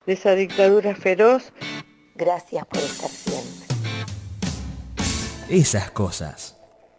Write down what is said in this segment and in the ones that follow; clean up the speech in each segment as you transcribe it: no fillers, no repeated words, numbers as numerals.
de esa dictadura feroz. Gracias por estar siempre. Esas cosas.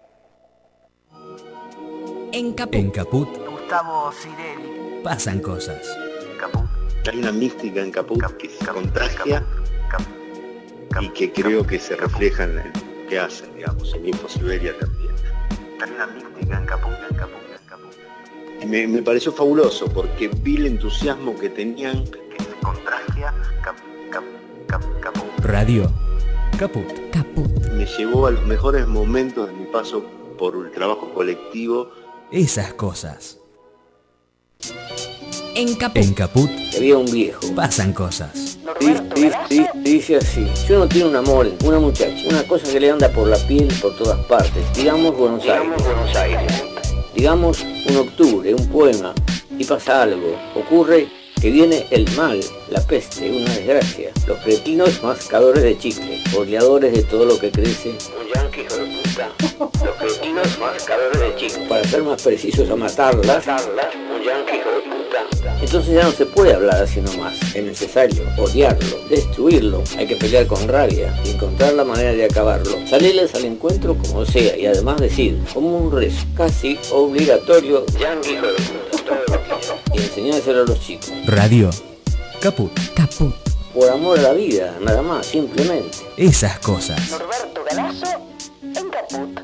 En Caput. Gustavo Cirelli. Pasan cosas. Caput. Hay una mística en Caput que se contagia y que creo que se refleja en lo que hacen, digamos, en Infosiberia también. Hay una mística en Caput. Y me pareció fabuloso porque vi el entusiasmo que tenían, Que se contagia. Caput. Radio Caput. me llevó a los mejores momentos de mi paso por el trabajo colectivo. Esas cosas. En Caput. Había un viejo. Pasan cosas. Dice así: yo no tengo un amor, una muchacha, una cosa que le anda por la piel por todas partes. Digamos Buenos Aires. Digamos un octubre, un poema, y pasa algo. Ocurre que viene el mal, la peste, una desgracia. Los cretinos mascadores de chicle, oleadores de todo lo que crece. Un yanqui hijo de puta. Los cretinos mascadores de chicle. Para ser más precisos, a matarlas. Un yanqui hijo de puta. Entonces ya no se puede hablar así nomás. Es necesario odiarlo, destruirlo. Hay que pelear con rabia y encontrar la manera de acabarlo. Salirles al encuentro como sea y además decir, como un rezo casi obligatorio, yanqui hijo de puta. Y enseñárselo a los chicos. Radio Caput. Por amor a la vida, nada más, simplemente. Esas cosas. Norberto Galazo en Caput.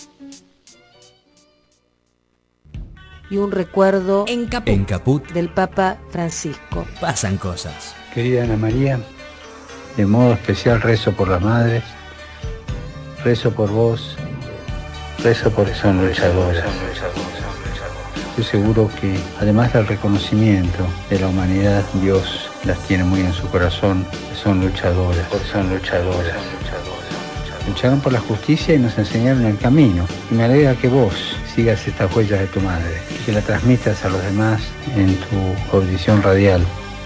Y un recuerdo En Caput. del Papa Francisco. Pasan cosas. Querida Ana María, de modo especial rezo por las madres, rezo por vos, rezo por son luchadoras. Estoy seguro que además del reconocimiento de la humanidad, Dios las tiene muy en su corazón, son luchadoras. Lucharon por la justicia y nos enseñaron el camino. Y me alegra que vos sigas estas huellas de tu madre y que la transmitas a los demás en tu audición radial.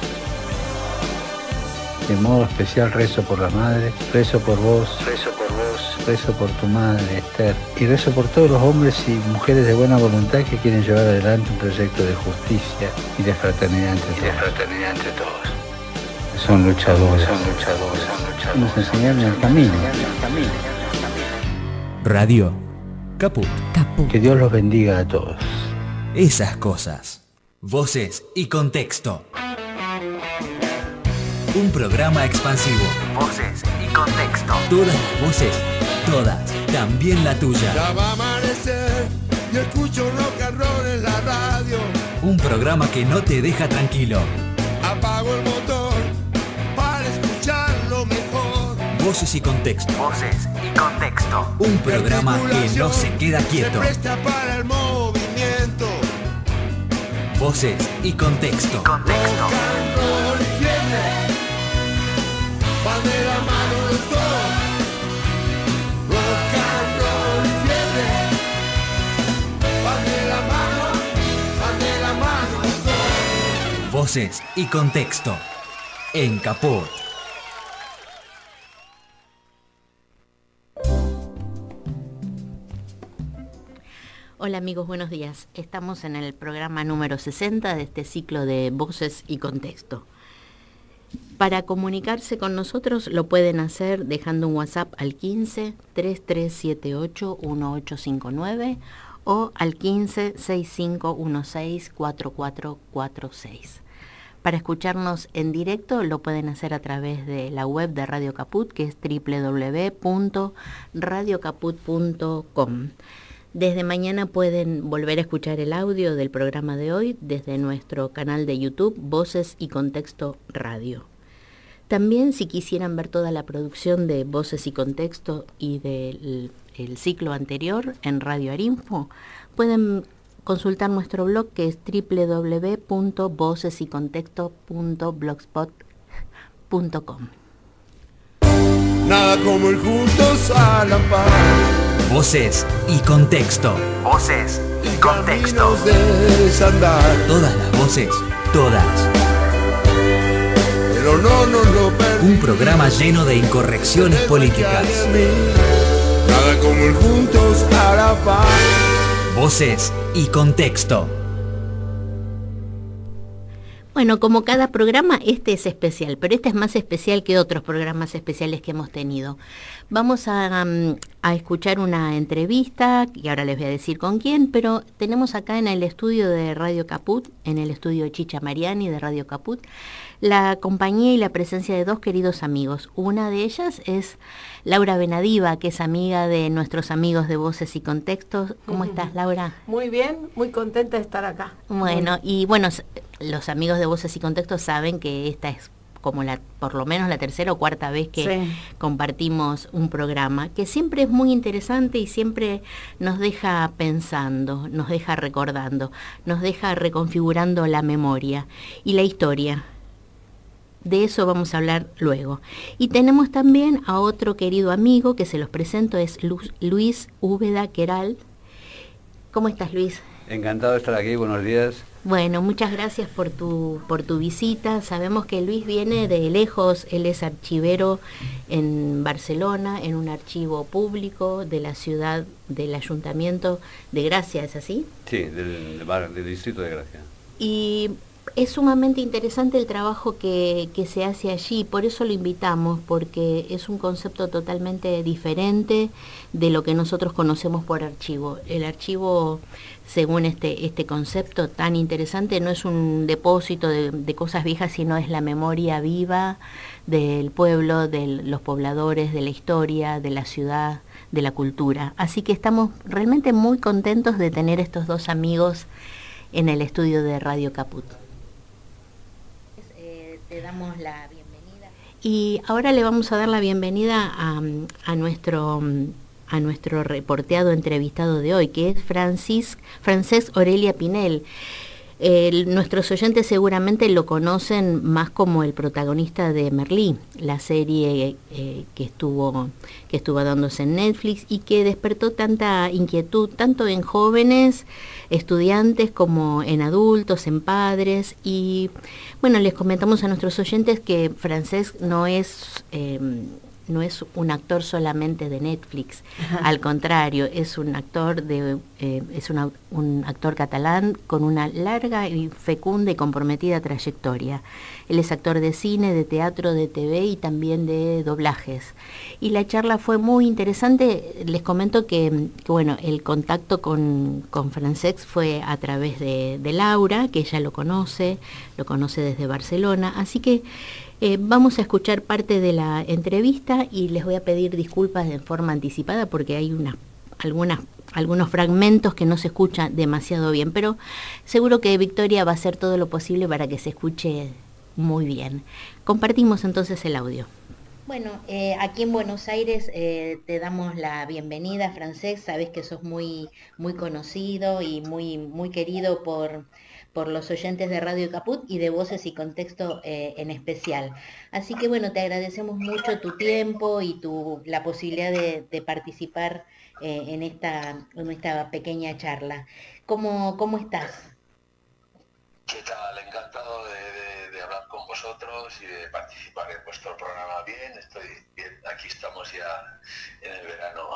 De modo especial rezo por la madre, rezo por vos, rezo por tu madre, Esther, y rezo por todos los hombres y mujeres de buena voluntad que quieren llevar adelante un proyecto de justicia y de fraternidad entre todos. Son luchadores. Nos enseñaron el camino. Radio Caput. Que Dios los bendiga a todos. Esas cosas. Voces y contexto. Un programa expansivo. Voces y contexto. Todas las voces, todas, también la tuya. Ya va a amanecer y escucho rock and roll en la radio. Un programa que no te deja tranquilo. Apago el motor para escucharlo mejor. Voces y contexto. Voces y contexto. Un programa que no se queda quieto. Se presta para el movimiento. Voces y contexto. Rock and roll y fiebre van de la mano los dos. Rock and roll y fiebre van de la mano los dos. Voces y contexto. En Caput. Hola amigos, buenos días. Estamos en el programa número 60 de este ciclo de Voces y Contexto. Para comunicarse con nosotros lo pueden hacer dejando un WhatsApp al 15 3378 1859 o al 15 6516 4446. Para escucharnos en directo lo pueden hacer a través de la web de Radio Caput, que es www.radiocaput.com. Desde mañana pueden volver a escuchar el audio del programa de hoy desde nuestro canal de YouTube, Voces y Contexto Radio. También, si quisieran ver toda la producción de Voces y Contexto y del ciclo anterior en Radio Arinfo, pueden consultar nuestro blog, que es www.vocesycontexto.blogspot.com. Nada como el juntos a la par. Voces y contexto. Voces y contexto. Caminos de desandar. Todas las voces, todas. Pero no perdí. Un programa lleno de incorrecciones políticas. Nada como el juntos a la par. Voces y contexto. Bueno, como cada programa, este es especial, pero este es más especial que otros programas especiales que hemos tenido. Vamos a escuchar una entrevista, y ahora les voy a decir con quién, pero tenemos acá en el estudio de Radio Caput, en el estudio Chicha Mariani de Radio Caput, la compañía y la presencia de dos queridos amigos. Una de ellas es Laura Benadiva, que es amiga de nuestros amigos de Voces y Contextos. ¿Cómo estás, Laura? Muy bien, muy contenta de estar acá. Bueno, y bueno, los amigos de Voces y Contextos saben que esta es como por lo menos la tercera o cuarta vez que compartimos un programa, que siempre es muy interesante y siempre nos deja pensando, nos deja recordando, nos deja reconfigurando la memoria y la historia. De eso vamos a hablar luego. Y tenemos también a otro querido amigo que se los presento, es Luis Úbeda Queral. ¿Cómo estás, Luis? Encantado de estar aquí, buenos días. Bueno, muchas gracias por tu visita. Sabemos que Luis viene de lejos, él es archivero en Barcelona, en un archivo público de la ciudad, del Ayuntamiento de Gracia, ¿es así? Sí, del distrito de Gracia. Y es sumamente interesante el trabajo que se hace allí, por eso lo invitamos, porque es un concepto totalmente diferente de lo que nosotros conocemos por archivo. El archivo, según este concepto tan interesante, no es un depósito de cosas viejas, sino es la memoria viva del pueblo, de los pobladores, de la historia, de la ciudad, de la cultura. Así que estamos realmente muy contentos de tener estos dos amigos en el estudio de Radio Caput. Te damos la bienvenida. Y ahora le vamos a dar la bienvenida a nuestro reporteado entrevistado de hoy, que es Francesc Orelia Pinel. Nuestros oyentes seguramente lo conocen más como el protagonista de Merlí, la serie que estuvo dándose en Netflix y que despertó tanta inquietud tanto en jóvenes estudiantes como en adultos, en padres. Y bueno, les comentamos a nuestros oyentes que Francesc no es un actor solamente de Netflix. Ajá. Al contrario, es un actor un actor catalán con una larga y fecunda y comprometida trayectoria. Él es actor de cine, de teatro, de TV y también de doblajes. Y la charla fue muy interesante. Les comento que bueno, el contacto con Francesc fue a través de Laura, que ella lo conoce desde Barcelona. Así que vamos a escuchar parte de la entrevista y les voy a pedir disculpas de forma anticipada porque hay algunos fragmentos que no se escuchan demasiado bien, pero seguro que Victoria va a hacer todo lo posible para que se escuche muy bien. Compartimos entonces el audio. Bueno, aquí en Buenos Aires te damos la bienvenida, Francesc. Sabés que sos muy, muy conocido y muy, muy querido por los oyentes de Radio Caput y de Voces y Contexto en especial. Así que bueno, te agradecemos mucho tu tiempo y la posibilidad de participar en esta pequeña charla. ¿Cómo estás? ¿Qué tal? Encantado de hablar con vosotros y de participar en vuestro programa. Bien, estoy bien. Aquí estamos ya en el verano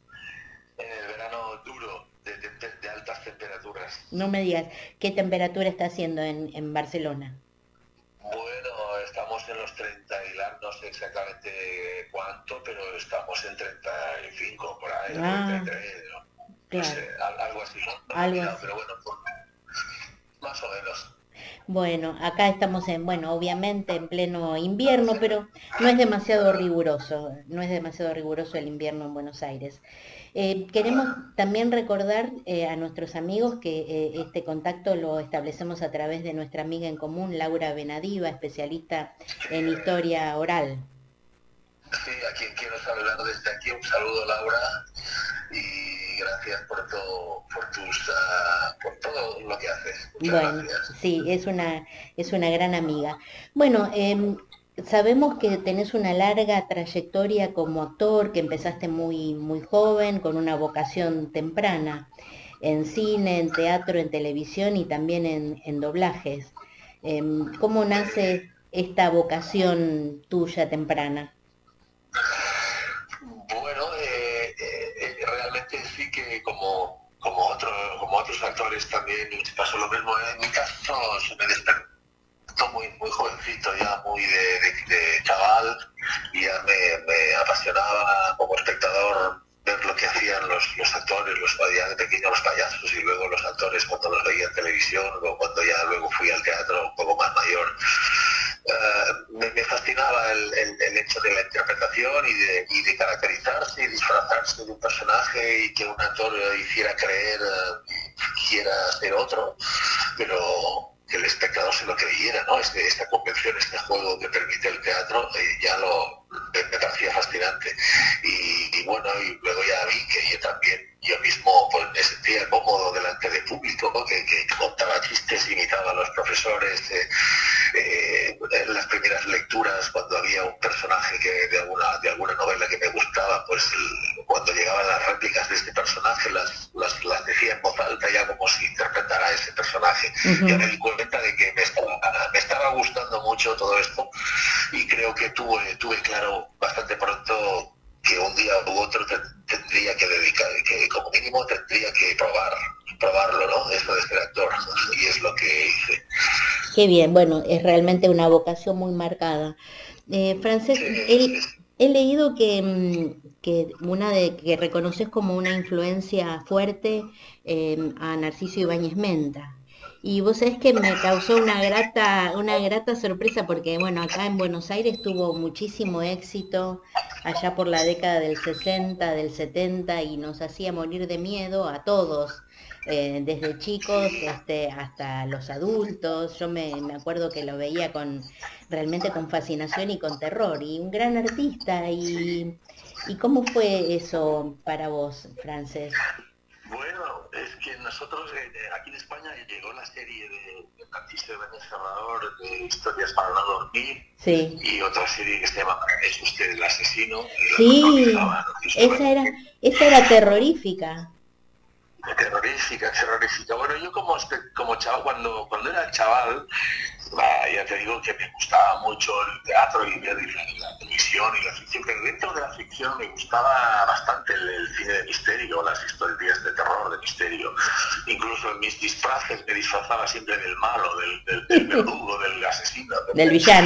duro. De altas temperaturas. No me digas, ¿qué temperatura está haciendo en Barcelona? Bueno, estamos en los 30 y no sé exactamente cuánto, pero estamos en 35 por ahí, 33, ¿no? Claro. No sé, algo así. Pero bueno, más o menos. Bueno, acá estamos obviamente en pleno invierno, pero no es demasiado riguroso el invierno en Buenos Aires. Queremos también recordar a nuestros amigos que este contacto lo establecemos a través de nuestra amiga en común, Laura Benadiva, especialista en historia oral. Sí, a quien quiero saludar desde aquí, un saludo, Laura, y gracias por todo lo que haces. Bueno, gracias. Sí, es una gran amiga. Bueno, sabemos que tenés una larga trayectoria como actor, que empezaste muy, muy joven, con una vocación temprana, en cine, en teatro, en televisión y también en doblajes. ¿Cómo nace esta vocación tuya temprana? Bueno, realmente sí que como otros actores también pasó lo mismo. En mi caso se me despertó muy jovencito, ya muy de chaval, y ya me apasionaba como espectador ver lo que hacían los actores, ya de pequeño los payasos, y luego los actores cuando los veía en televisión, o cuando ya luego fui al teatro un poco más mayor. Me fascinaba el hecho de la interpretación y de caracterizarse y disfrazarse de un personaje, y que un actor hiciera creer que quiera ser otro, pero que el espectador se lo creyera, ¿no? Esta convención, este juego que permite el teatro, me parecía fascinante. Y bueno, y luego ya vi que yo mismo pues, me sentía cómodo delante de público, ¿no? que contaba chistes, imitaba a los profesores, en las primeras lecturas, cuando había un personaje de alguna novela que me gustaba, pues cuando llegaban las réplicas de este personaje las decía en voz alta, ya como si interpretara a ese personaje. Ya me di cuenta de que me estaba gustando mucho todo esto, y creo que tuve claro bastante pronto que un día u otro tendría que dedicar, que como mínimo tendría que probarlo, ¿no? Eso de ser actor, y es lo que hice. Qué bien, bueno, es realmente una vocación muy marcada. Francés, he leído que reconoces como una influencia fuerte a Narciso Ibáñez Menta. Y vos sabés que me causó una grata sorpresa, porque bueno, acá en Buenos Aires tuvo muchísimo éxito allá por la década del 60, del 70, y nos hacía morir de miedo a todos, desde chicos hasta los adultos. Yo me acuerdo que lo veía realmente con fascinación y con terror, y un gran artista. ¿Y cómo fue eso para vos, Francés? Bueno, es que nosotros aquí en España llegó la serie de Narciso Ibáñez Serrador, de Historias para no dormir, sí, y otra serie que se llama ¿Es usted el asesino? Sí, esa era terrorífica. Terrorífica. Bueno, yo como chaval, cuando era chaval, ya te digo que me gustaba mucho el teatro y la televisión y la ficción, pero dentro de la ficción me gustaba bastante el cine de misterio, las historias de terror, de misterio. Incluso en mis disfraces me disfrazaba siempre del malo, del verdugo, del asesino. Del villano.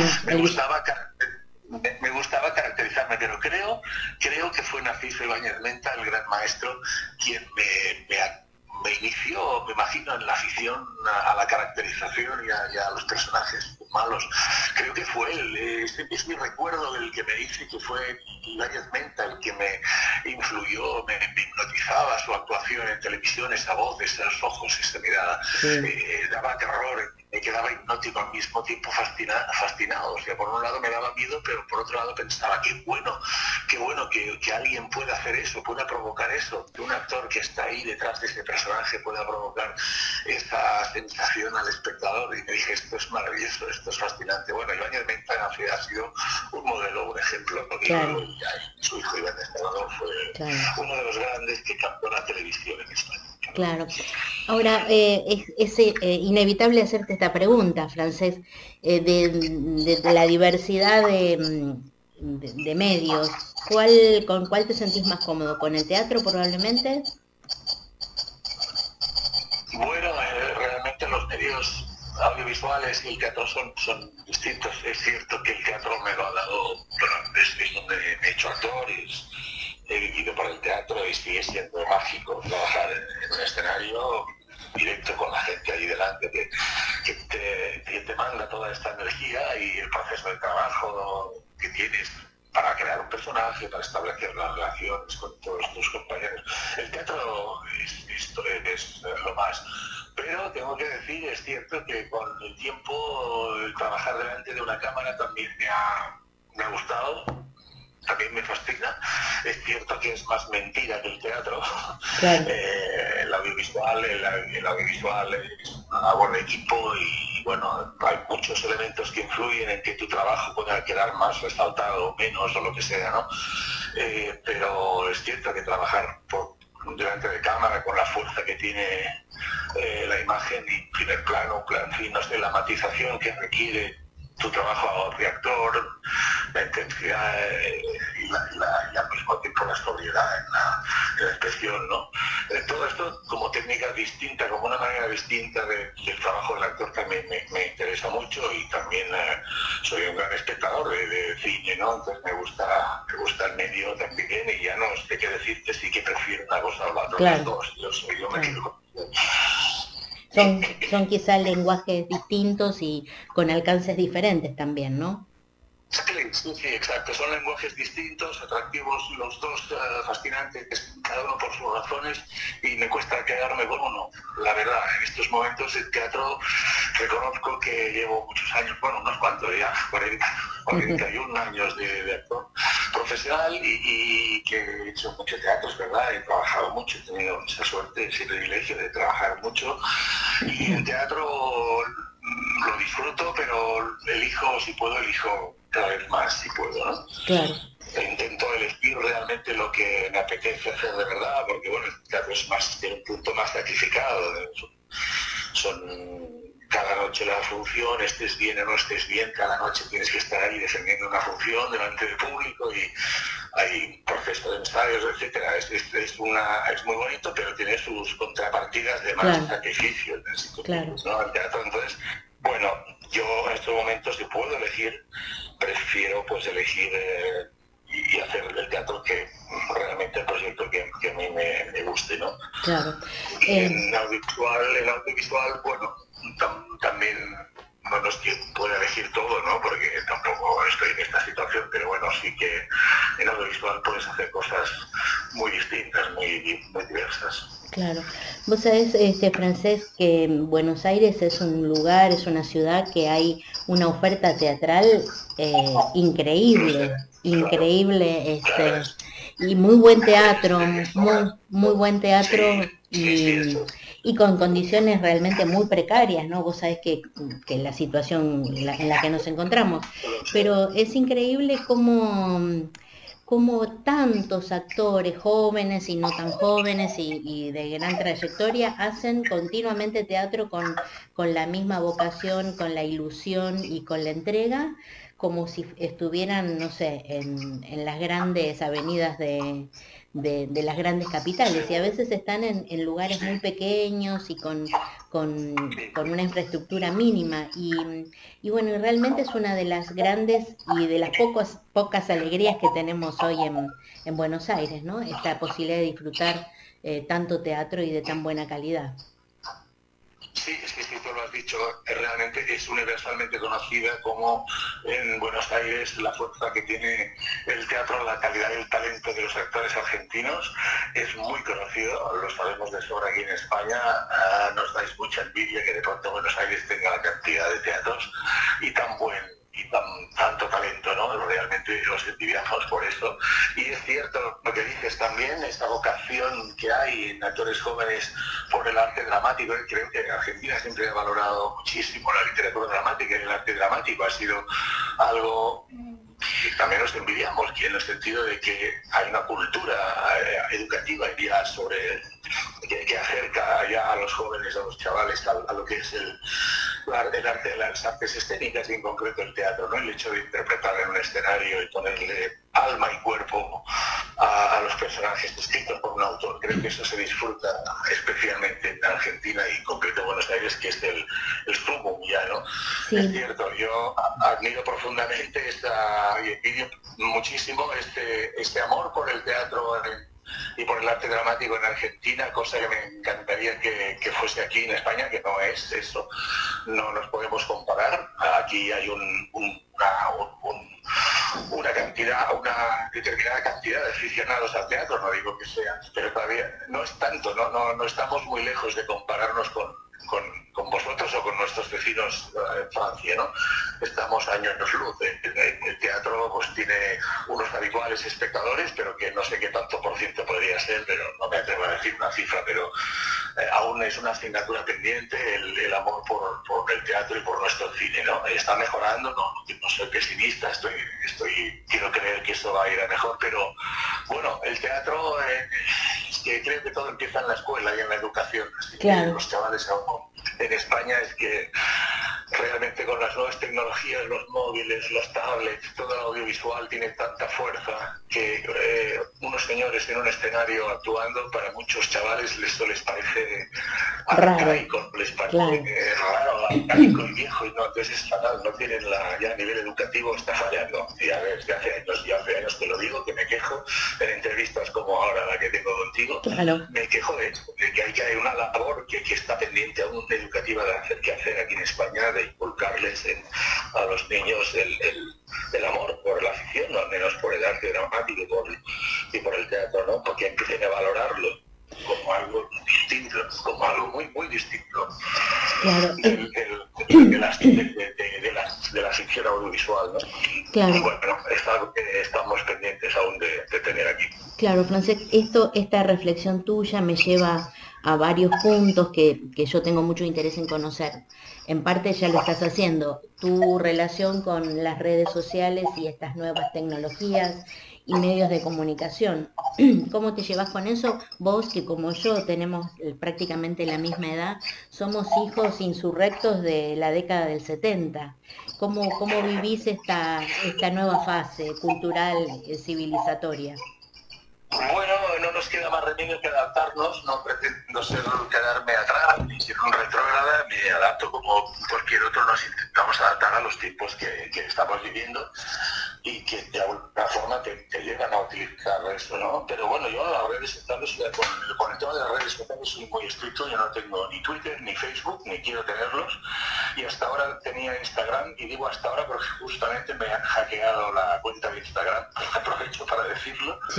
Me gustaba caracterizarme, pero creo que fue Narciso Ibáñez Menta, el gran maestro, quien me inició, me imagino, en la afición a la caracterización y a los personajes malos. Creo que fue él, es mi recuerdo del que me dice que fue Ibáñez Menta el que me influyó, me hipnotizaba su actuación en televisión, esa voz, esos ojos, esa mirada, daba terror. Me quedaba hipnótico al mismo tiempo, fascinado. O sea, por un lado me daba miedo, pero por otro lado pensaba, qué bueno que alguien pueda hacer eso, pueda provocar eso, que un actor que está ahí detrás de ese personaje pueda provocar esa sensación al espectador. Y me dije, esto es maravilloso, esto es fascinante. Bueno, Ibáñez Menta ha sido un modelo, un ejemplo, porque su hijo Ibáñez Serrador fue uno de los grandes que captó la televisión en España. Claro. Ahora, es inevitable hacerte esta pregunta, Francés, de la diversidad de medios. ¿Con cuál te sentís más cómodo? ¿Con el teatro probablemente? Bueno, realmente los medios audiovisuales y el teatro son distintos. Es cierto que el teatro me lo ha dado, es donde me he hecho actores. He vivido para el teatro y sigue siendo mágico trabajar en un escenario directo con la gente ahí delante que te manda toda esta energía y el proceso de trabajo que tienes para crear un personaje, para establecer las relaciones con todos tus compañeros. El teatro es lo más. Pero tengo que decir, es cierto que con el tiempo el trabajar delante de una cámara también me ha gustado. También me fascina. Es cierto que es más mentira que el teatro. Claro. El audiovisual es una labor de equipo y bueno, hay muchos elementos que influyen en que tu trabajo pueda quedar más resaltado o menos o lo que sea, ¿no? Pero es cierto que trabajar delante de cámara con la fuerza que tiene la imagen y primer plano, en fin, no sé, la matización que requiere tu trabajo de actor, la intensidad y al mismo tiempo la sobriedad en la expresión, ¿no? todo esto como técnica distinta, como una manera distinta del trabajo del actor que me interesa mucho, y también soy un gran espectador de cine, ¿no? Entonces me gusta el medio también, y ya no sé qué decirte, sí que prefiero una cosa o la otra, Claro. las dos. Yo me quedo con... Son quizá lenguajes distintos y con alcances diferentes también, ¿no? Sí, exacto. Son lenguajes distintos, atractivos los dos, fascinantes, cada uno por sus razones, y me cuesta quedarme con uno. La verdad, en estos momentos el teatro, reconozco que llevo muchos años, bueno, unos cuantos ya, 41 años de actor profesional, y que he hecho mucho teatro, es verdad, he trabajado mucho, he tenido esa suerte, ese privilegio de trabajar mucho, y el teatro lo disfruto, pero elijo, si puedo, elijo cada vez más, si puedo, ¿no? Claro. Intento elegir realmente lo que me apetece hacer de verdad, porque bueno, el teatro es más, tiene un punto más sacrificado. Son cada noche la función, estés bien o no estés bien, cada noche tienes que estar ahí defendiendo una función delante del público, y hay proceso de ensayos, etcétera. Es muy bonito, pero tiene sus contrapartidas de más sacrificio, ¿no? El teatro, entonces, bueno, yo en estos momentos, si puedo elegir, prefiero pues elegir y hacer el teatro que realmente el proyecto que a mí me guste, ¿no? Claro. Y en audiovisual, bueno, también no es que pueda elegir todo, ¿no? Porque tampoco estoy en esta situación, pero bueno, sí que en audiovisual puedes hacer cosas muy distintas, muy diversas. Claro. Vos sabés, Francés, que en Buenos Aires es un lugar, es una ciudad que hay una oferta teatral increíble, y muy buen teatro, muy buen teatro, y con condiciones realmente muy precarias, ¿no? Vos sabés que la situación en la que nos encontramos, pero es increíble cómo tantos actores jóvenes y no tan jóvenes y de gran trayectoria hacen continuamente teatro con la misma vocación, con la ilusión y con la entrega, como si estuvieran, no sé, en las grandes avenidas de las grandes capitales, y a veces están en lugares muy pequeños y con una infraestructura mínima, y bueno, realmente es una de las grandes y de las pocas alegrías que tenemos hoy en Buenos Aires, ¿no? Esta posibilidad de disfrutar tanto teatro y de tan buena calidad. Sí, tú lo has dicho, realmente es universalmente conocida como en Buenos Aires la fuerza que tiene el teatro, la calidad y el talento de los actores argentinos es muy conocido, lo sabemos de sobra aquí en España. Nos dais mucha envidia que de pronto Buenos Aires tenga la cantidad de teatros y tan buen y tanto talento, ¿no? Realmente los envidiamos por eso. Y es cierto lo que dices también, esta vocación que hay en actores jóvenes por el arte dramático. Creo que Argentina siempre ha valorado muchísimo la literatura dramática, y el arte dramático ha sido algo que también nos envidiamos, que en el sentido de que hay una cultura educativa ya sobre que acerca ya a los jóvenes, a los chavales, a lo que es el arte de las artes escénicas, y en concreto el teatro, ¿no? El hecho de interpretar en un escenario y ponerle alma y cuerpo a los personajes escritos por un autor. Creo que eso se disfruta especialmente en Argentina y en concreto en Buenos Aires, que es el sumum ya, ¿no? Sí. Es cierto, yo admiro profundamente y envidio muchísimo este amor por el teatro y por el arte dramático en Argentina, cosa que me encantaría que fuese aquí en España, que no es eso, no nos podemos comparar. Aquí hay una determinada cantidad de aficionados al teatro, no digo que sean, pero todavía no es tanto, no estamos muy lejos de compararnos con vosotros o con nuestros vecinos en Francia, ¿no? Estamos años luz. El teatro pues tiene unos habituales espectadores, pero que no sé qué tanto por ciento podría ser, pero no me atrevo a decir una cifra, pero aún es una asignatura pendiente el amor por el teatro y por nuestro cine, ¿no? Está mejorando, no soy pesimista, quiero creer que esto va a ir a mejor, pero bueno, el teatro es que creo que todo empieza en la escuela y en la educación, así claro. Que los chavales aún en España es que realmente con las nuevas tecnologías tecnologías, los móviles, los tablets, todo el audiovisual tiene tanta fuerza que unos señores en un escenario actuando, para muchos chavales esto les parece arcaico, les parece raro, arcaico y viejo, y no, entonces es fatal, no tienen ya a nivel educativo está fallando. Y a ver, hace años que lo digo, que me quejo en entrevistas como ahora la que tengo contigo, me quejo de que hay una labor que está pendiente aún educativa que hacer aquí en España, de inculcarles a los niños el amor por la ficción, no al menos por el arte dramático y por el teatro, ¿no? Porque empiecen a valorarlo como algo distinto, como algo muy muy distinto de la ficción audiovisual, ¿no? Y bueno, es algo que estamos pendientes aún de tener aquí. Claro, Francesc, esta reflexión tuya me lleva a varios puntos que yo tengo mucho interés en conocer. En parte ya lo estás haciendo, tu relación con las redes sociales y estas nuevas tecnologías y medios de comunicación. ¿Cómo te llevas con eso? Vos, que como yo tenemos prácticamente la misma edad, somos hijos insurrectos de la década del 70. ¿Cómo vivís esta nueva fase cultural, civilizatoria? Bueno, no nos queda más remedio que adaptarnos, no pretendo quedarme atrás ni ser un retrógrada, me adapto como cualquier otro, nos intentamos adaptar a los tiempos que estamos viviendo y que de alguna forma te llevan a utilizar eso, ¿no? Pero bueno, yo en las redes sociales, con el tema de las redes sociales soy muy estricto, yo no tengo ni Twitter, ni Facebook, ni quiero tenerlos, y hasta ahora tenía Instagram, y digo hasta ahora porque justamente me han hackeado la cuenta de Instagram, aprovecho para decirlo. Sí.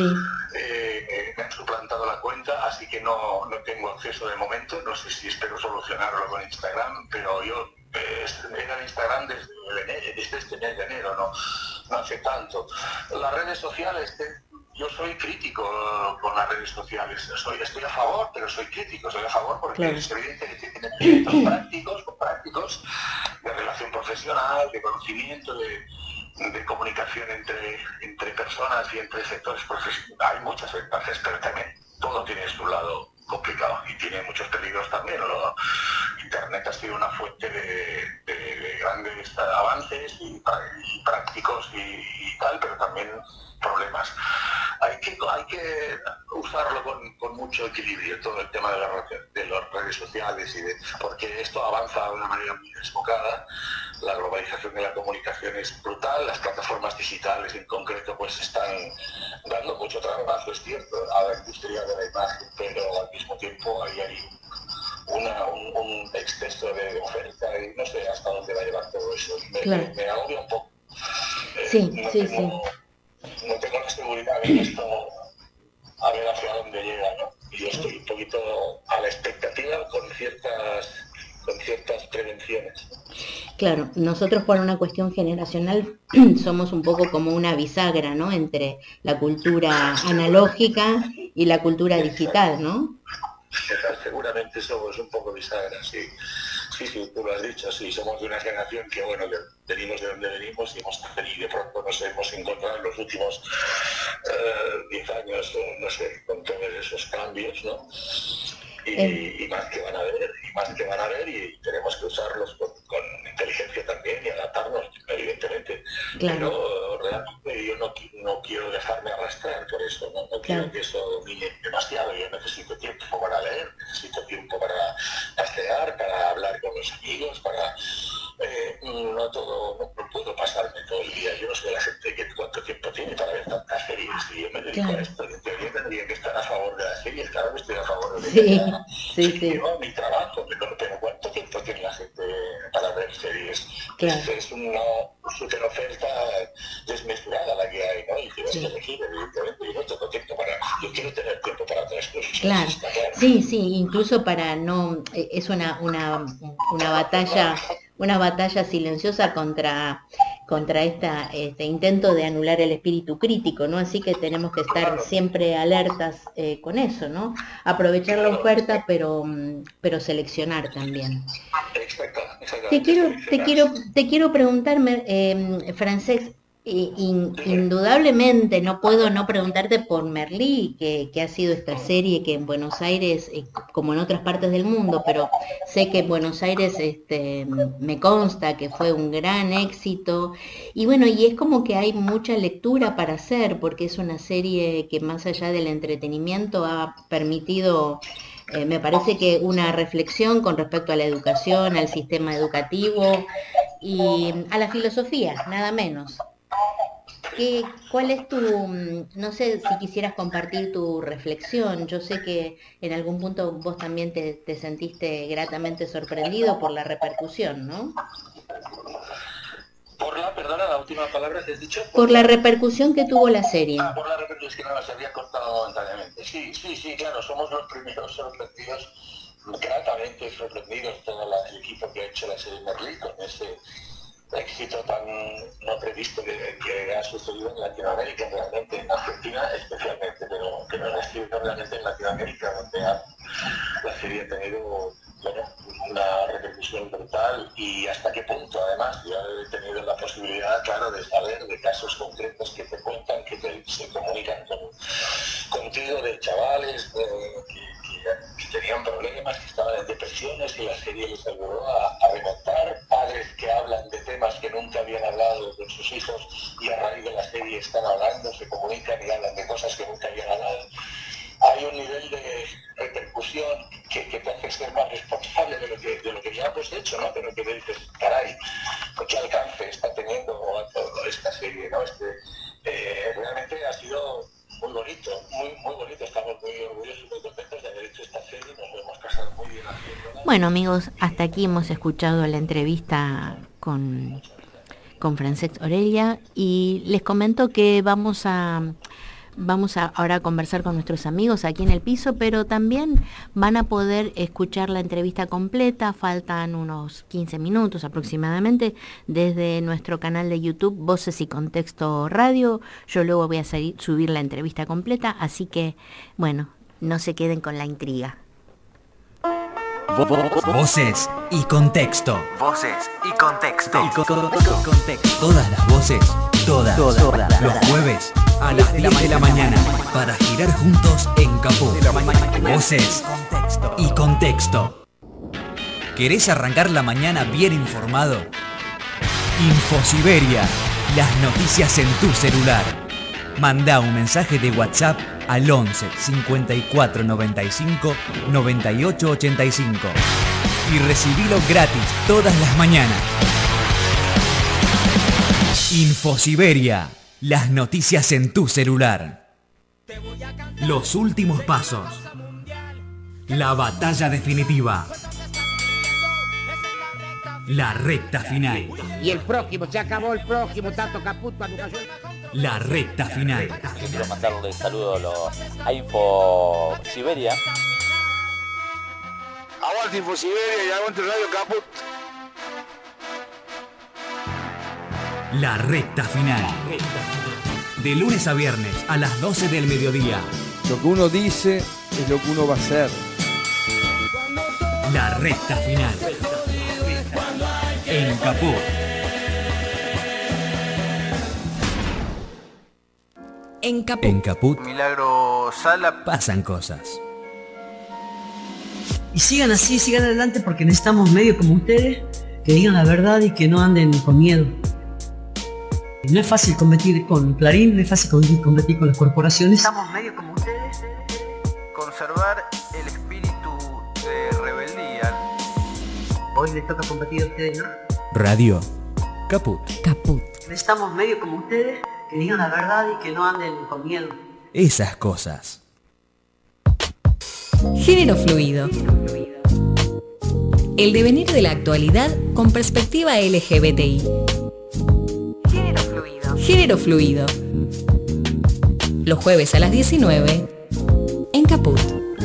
Me han suplantado la cuenta, así que no tengo acceso de momento, no sé si espero solucionarlo con Instagram, pero yo era en Instagram desde este mes de enero, no hace tanto. Las redes sociales, yo soy crítico con las redes sociales, estoy a favor, pero soy crítico, soy a favor porque es evidente que tienen efectos prácticos de relación profesional, de conocimiento, de comunicación entre personas y entre sectores profesionales. Hay muchas ventajas, pero también todo tiene su lado complicado y tiene muchos peligros también. Internet ha sido una fuente de grandes avances y prácticos y tal, pero también problemas. Hay que usarlo con mucho equilibrio, todo el tema de las redes sociales, porque esto avanza de una manera muy desbocada. La globalización de la comunicación es brutal, las plataformas digitales en concreto pues están dando mucho trabajo, es cierto, a la industria de la imagen, pero al mismo tiempo hay un exceso de oferta y no sé hasta dónde va a llevar todo eso. Me agobia un poco. No tengo la seguridad de esto, a ver hacia dónde llega, ¿no? Y yo estoy un poquito a la expectativa con ciertas prevenciones. Claro, nosotros por una cuestión generacional somos un poco como una bisagra, ¿no? Entre la cultura analógica y la cultura digital, ¿no? Seguramente somos un poco bisagra, sí. Sí, tú lo has dicho, sí, somos de una generación que, bueno, venimos de donde venimos y de pronto nos hemos encontrado en los últimos 10 años, no sé, con todos esos cambios, ¿no? Y más que van a haber, y tenemos que usarlos con inteligencia también y adaptarnos, evidentemente. Claro. Pero realmente yo no quiero dejarme arrastrar por eso, no quiero que eso domine demasiado. Yo necesito tiempo para leer, necesito tiempo para pasear, para hablar con los amigos, no puedo pasarme todo el día. Yo no sé la gente cuánto tiempo tiene para ver tantas series, y yo me dedico a esto. En teoría tendría que estar a favor de las series, claro que estoy a favor de ellas. Sí. Mi trabajo, pero ¿cuánto tiempo tiene la gente para ver series? Claro. Es una super oferta desmesurada la que hay, ¿no? Y tienes que elegir, evidentemente. Yo no tengo tiempo yo quiero tener tiempo para otras cosas. Claro. Sí, incluso para no, es una batalla silenciosa contra este intento de anular el espíritu crítico, ¿no? Así que tenemos que estar siempre alertas con eso, ¿no? Aprovechar la oferta, pero seleccionar también. Te quiero preguntarme, Francesc, Indudablemente no puedo no preguntarte por Merlí, que ha sido esta serie que en Buenos Aires, como en otras partes del mundo, pero sé que en Buenos Aires me consta que fue un gran éxito. Y bueno, y es como que hay mucha lectura para hacer, porque es una serie que más allá del entretenimiento ha permitido, me parece que una reflexión con respecto a la educación, al sistema educativo y a la filosofía, nada menos. ¿Cuál es no sé si quisieras compartir tu reflexión? Yo sé que en algún punto vos también te sentiste gratamente sorprendido por la repercusión, ¿no? Perdona, la última palabra que has dicho. Por la repercusión que tuvo la serie. Por la repercusión, que no se había cortado momentáneamente. Sí, claro, somos los primeros sorprendidos, gratamente sorprendidos, todo el equipo que ha hecho la serie Merlí, con ese éxito tan no previsto que ha sucedido en Latinoamérica, realmente en Argentina especialmente, pero que no ha sido realmente en Latinoamérica, donde la serie ha tenido una repercusión brutal. Y hasta qué punto, además, yo he tenido la posibilidad, claro, de saber de casos concretos que te cuentan, que se comunican contigo, de chavales que tenían problemas, que estaban en depresiones, y la serie les ayudó a remontar, padres que hablan de temas que nunca habían hablado con sus hijos y a raíz de la serie están hablando, se comunican y hablan de cosas que nunca habían hablado. Hay un nivel de repercusión que te hace ser más responsable de lo que ya hemos hecho, ¿no? Pero que te dices, caray, ¿qué alcance está teniendo esta serie, ¿no? Realmente ha sido muy bonito, muy bonito. Estamos muy orgullosos y muy contentos de haber hecho esta serie. Nos lo hemos pasado muy bien haciendo. Bueno, amigos, hasta aquí hemos escuchado la entrevista con Francesc Orella y les comento que vamos a ahora a conversar con nuestros amigos aquí en el piso, pero también van a poder escuchar la entrevista completa. Faltan unos 15 minutos aproximadamente desde nuestro canal de YouTube Voces y Contexto Radio. Yo luego voy a subir la entrevista completa, así que bueno, no se queden con la intriga. Voces y Contexto. Voces y Contexto. Todas las voces, todas. Los jueves a las 10 de la mañana para girar juntos en Caput. Voces y Contexto. ¿Querés arrancar la mañana bien informado? Infosiberia, las noticias en tu celular. Mandá un mensaje de WhatsApp al 11 54 95 98 85 y recibilo gratis todas las mañanas. Infosiberia, las noticias en tu celular. Los últimos pasos. La batalla definitiva. La recta final. Y el próximo, se acabó el próximo, tanto Caput para educación. La recta final. Quiero mandarle saludos a Infosiberia. Aguante Infosiberia y aguante Radio Caput. La recta final. De lunes a viernes a las 12 del mediodía. Lo que uno dice es lo que uno va a hacer. La recta final. En Caput. En Caput. Milagro Sala. Pasan cosas. Y sigan así, sigan adelante, porque necesitamos medios como ustedes que digan la verdad y que no anden con miedo. No es fácil competir con Clarín, no es fácil competir con las corporaciones. Necesitamos medios como ustedes. Conservar el espíritu de rebeldía. Hoy les toca competir a ustedes, ¿no? Radio Caput. Necesitamos medios como ustedes que digan la verdad y que no anden con miedo. Esas cosas. Género fluido. El devenir de la actualidad con perspectiva LGBTI. Género fluido. Los jueves a las 19 en Caput.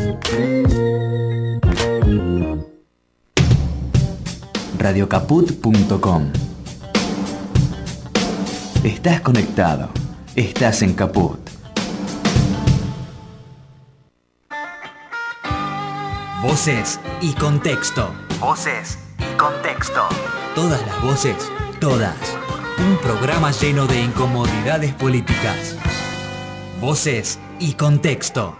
Radiocaput.com. Estás conectado. Estás en Caput. Voces y Contexto. Voces y Contexto. Todas las voces, todas. Un programa lleno de incomodidades políticas, voces y contexto.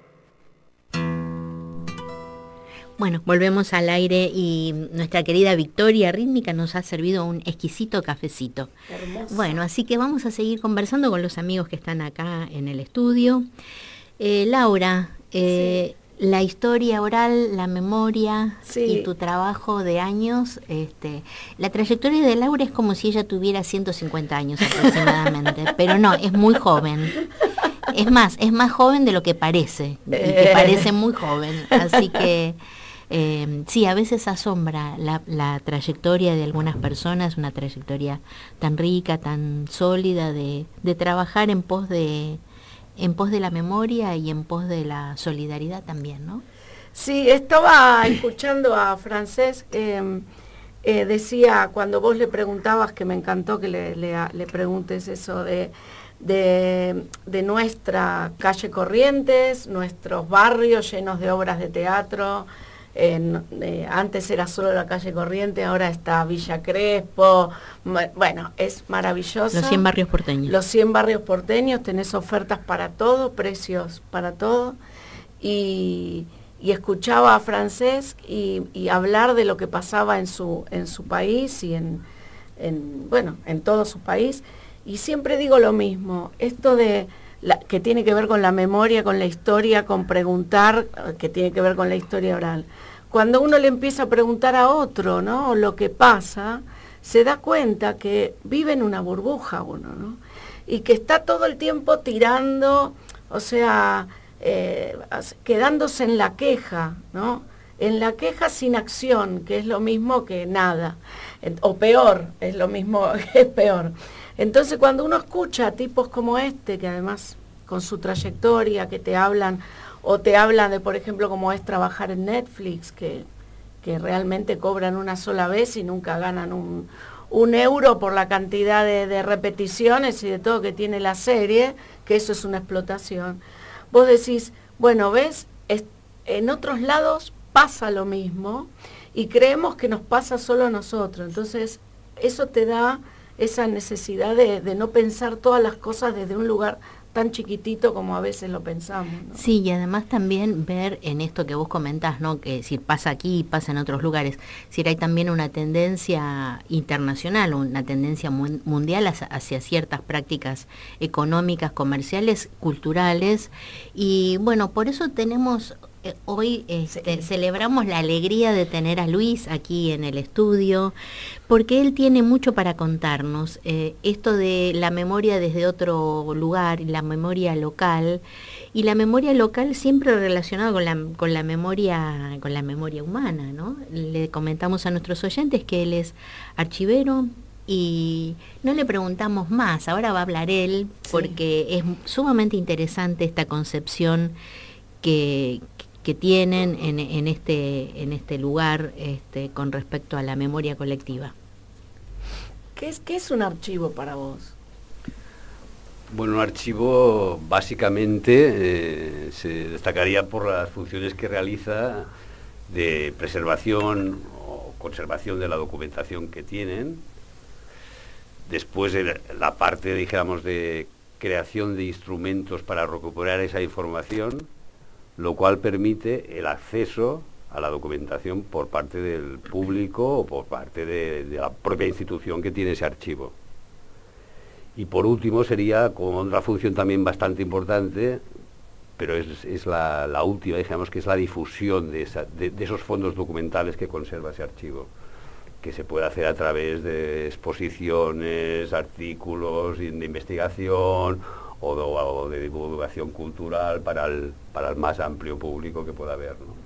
Bueno, volvemos al aire y nuestra querida Victoria Rítmica nos ha servido un exquisito cafecito. Hermoso. Bueno, así que vamos a seguir conversando con los amigos que están acá en el estudio. Laura, Sí. la historia oral, la memoria Sí. y tu trabajo de años, la trayectoria de Laura es como si ella tuviera 150 años aproximadamente, pero no, es muy joven. Es más joven de lo que parece, y que parece muy joven, así que sí, a veces asombra la trayectoria de algunas personas, una trayectoria tan rica, tan sólida de trabajar en pos de la memoria y en pos de la solidaridad también, ¿no? Sí, estaba escuchando a Francés, decía, cuando vos le preguntabas, que me encantó que le preguntes eso de nuestra calle Corrientes, nuestros barrios llenos de obras de teatro. Antes era solo la calle Corrientes, ahora está Villa Crespo. Bueno, es maravilloso. Los 100 barrios porteños. Los 100 barrios porteños, tenés ofertas para todo, precios para todo. Y escuchaba a Francés y hablar de lo que pasaba en su país y en todo su país. Y siempre digo lo mismo, esto de que tiene que ver con la memoria, con la historia, con preguntar, que tiene que ver con la historia oral. Cuando uno le empieza a preguntar a otro, ¿no?, lo que pasa, se da cuenta que vive en una burbuja uno, ¿no? Y que está todo el tiempo tirando, o sea, quedándose en la queja, ¿no? En la queja sin acción, que es lo mismo que nada, o peor, es lo mismo, es peor. Entonces, cuando uno escucha a tipos como este, que además con su trayectoria, que te hablan, o te hablan de, por ejemplo, cómo es trabajar en Netflix, que realmente cobran una sola vez y nunca ganan un euro por la cantidad de repeticiones y de todo que tiene la serie, que eso es una explotación. Vos decís, bueno, ¿ves? En otros lados pasa lo mismo y creemos que nos pasa solo a nosotros. Entonces, eso te da esa necesidad de no pensar todas las cosas desde un lugar tan chiquitito como a veces lo pensamos, ¿no? Sí, y además también ver en esto que vos comentás, ¿no?, que si pasa aquí, pasa en otros lugares, si hay también una tendencia internacional, una tendencia mundial hacia ciertas prácticas económicas, comerciales, culturales, y bueno, por eso tenemos... Hoy celebramos la alegría de tener a Luis aquí en el estudio, porque él tiene mucho para contarnos. Esto de la memoria desde otro lugar, la memoria local, y la memoria local siempre relacionada con la memoria humana, ¿no? Le comentamos a nuestros oyentes que él es archivero, y no le preguntamos más, ahora va a hablar él, porque es sumamente interesante esta concepción que tienen en este lugar con respecto a la memoria colectiva. ¿Qué es un archivo para vos? Bueno, un archivo básicamente se destacaría por las funciones que realiza de preservación o conservación de la documentación que tienen. Después la parte, dijéramos, de creación de instrumentos para recuperar esa información, lo cual permite el acceso a la documentación por parte del público o por parte de la propia institución que tiene ese archivo. Y por último sería, como otra función también bastante importante, pero es la última, digamos, que es la difusión de esos fondos documentales que conserva ese archivo, que se puede hacer a través de exposiciones, artículos de investigación, o de divulgación cultural para el más amplio público que pueda haber, ¿no?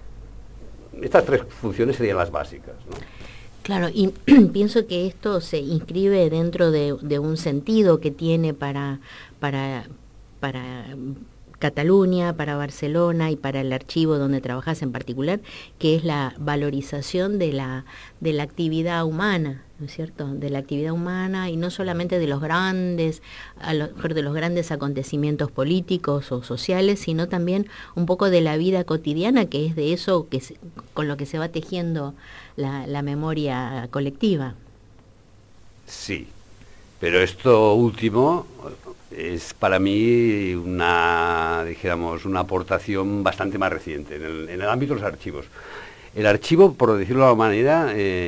Estas tres funciones serían las básicas, ¿no? Claro, y pienso que esto se inscribe dentro de un sentido que tiene para Cataluña, para Barcelona y para el archivo donde trabajas en particular, que es la valorización de la actividad humana, ¿no es cierto?, de la actividad humana, y no solamente de los grandes acontecimientos políticos o sociales, sino también un poco de la vida cotidiana, que es de eso con lo que se va tejiendo la memoria colectiva. Sí, Pero esto último es para mí una aportación bastante más reciente en el ámbito de los archivos. El archivo, por decirlo de alguna manera,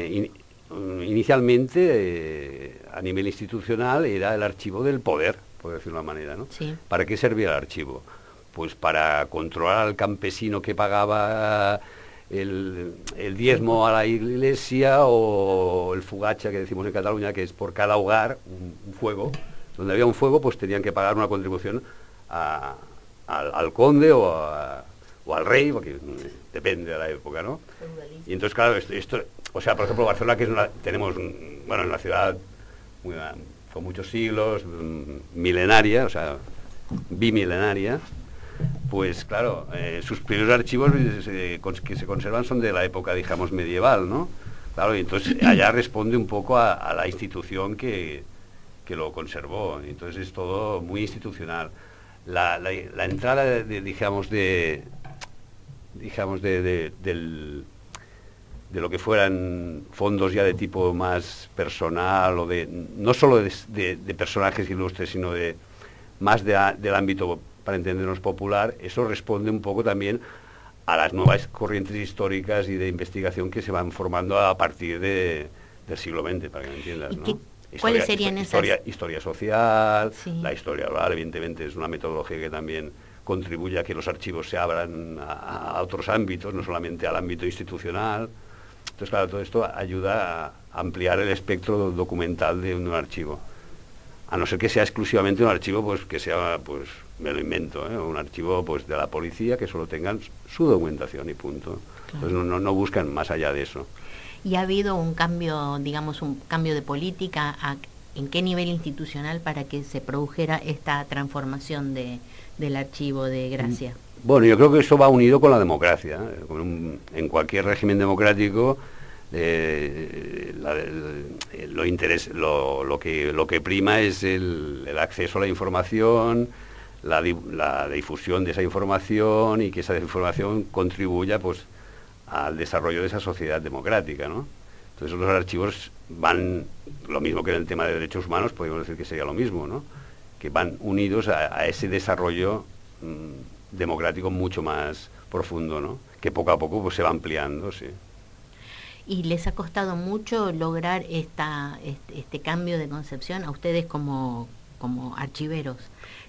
inicialmente a nivel institucional era el archivo del poder, por decirlo de alguna manera, ¿no? Sí. ¿Para qué servía el archivo? Pues para controlar al campesino que pagaba el diezmo a la iglesia, o el fugacha que decimos en Cataluña, que es por cada hogar un fuego. Donde había un fuego, pues tenían que pagar una contribución al conde o al rey, porque depende de la época, ¿no? Y entonces, claro, esto o sea, por ejemplo, Barcelona, que es tenemos, bueno, una ciudad con muchos siglos, milenaria, o sea, bimilenaria, pues claro, sus primeros archivos que se conservan son de la época, digamos, medieval, ¿no? Claro, y entonces allá responde un poco a la institución que lo conservó, entonces es todo muy institucional. La entrada de lo que fueran fondos ya de tipo más personal, o no solo de personajes ilustres, sino más del ámbito, para entendernos, popular, eso responde un poco también a las nuevas corrientes históricas y de investigación que se van formando a partir del siglo XX, para que me entiendas, ¿no? ¿Cuáles serían esas? Historia social, sí. La historia oral, evidentemente, es una metodología que también contribuye a que los archivos se abran a otros ámbitos, no solamente al ámbito institucional. Entonces, claro, todo esto ayuda a ampliar el espectro documental de un archivo. A no ser que sea exclusivamente un archivo, pues que sea, pues me lo invento, un archivo pues de la policía, que solo tengan su documentación y punto. Claro. Entonces no buscan más allá de eso. ¿Y ha habido un cambio, digamos, un cambio de política? ¿En qué nivel institucional para que se produjera esta transformación del archivo de Gracia? Bueno, yo creo que eso va unido con la democracia. En cualquier régimen democrático, lo que prima es el acceso a la información, la difusión de esa información, y que esa información contribuya, pues, al desarrollo de esa sociedad democrática, ¿no? Entonces los archivos van, lo mismo que en el tema de derechos humanos, podemos decir que sería lo mismo, ¿no? Que van unidos a ese desarrollo democrático mucho más profundo, ¿no? Que poco a poco pues se va ampliando, sí. ¿Y les ha costado mucho lograr este cambio de concepción a ustedes como archiveros?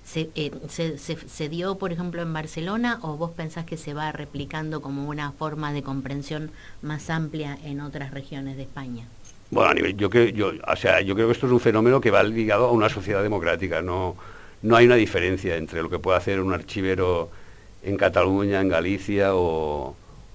¿Se dio, por ejemplo, en Barcelona, o vos pensás que se va replicando como una forma de comprensión más amplia en otras regiones de España? Bueno, yo creo que esto es un fenómeno que va ligado a una sociedad democrática. No hay una diferencia entre lo que puede hacer un archivero en Cataluña, en Galicia o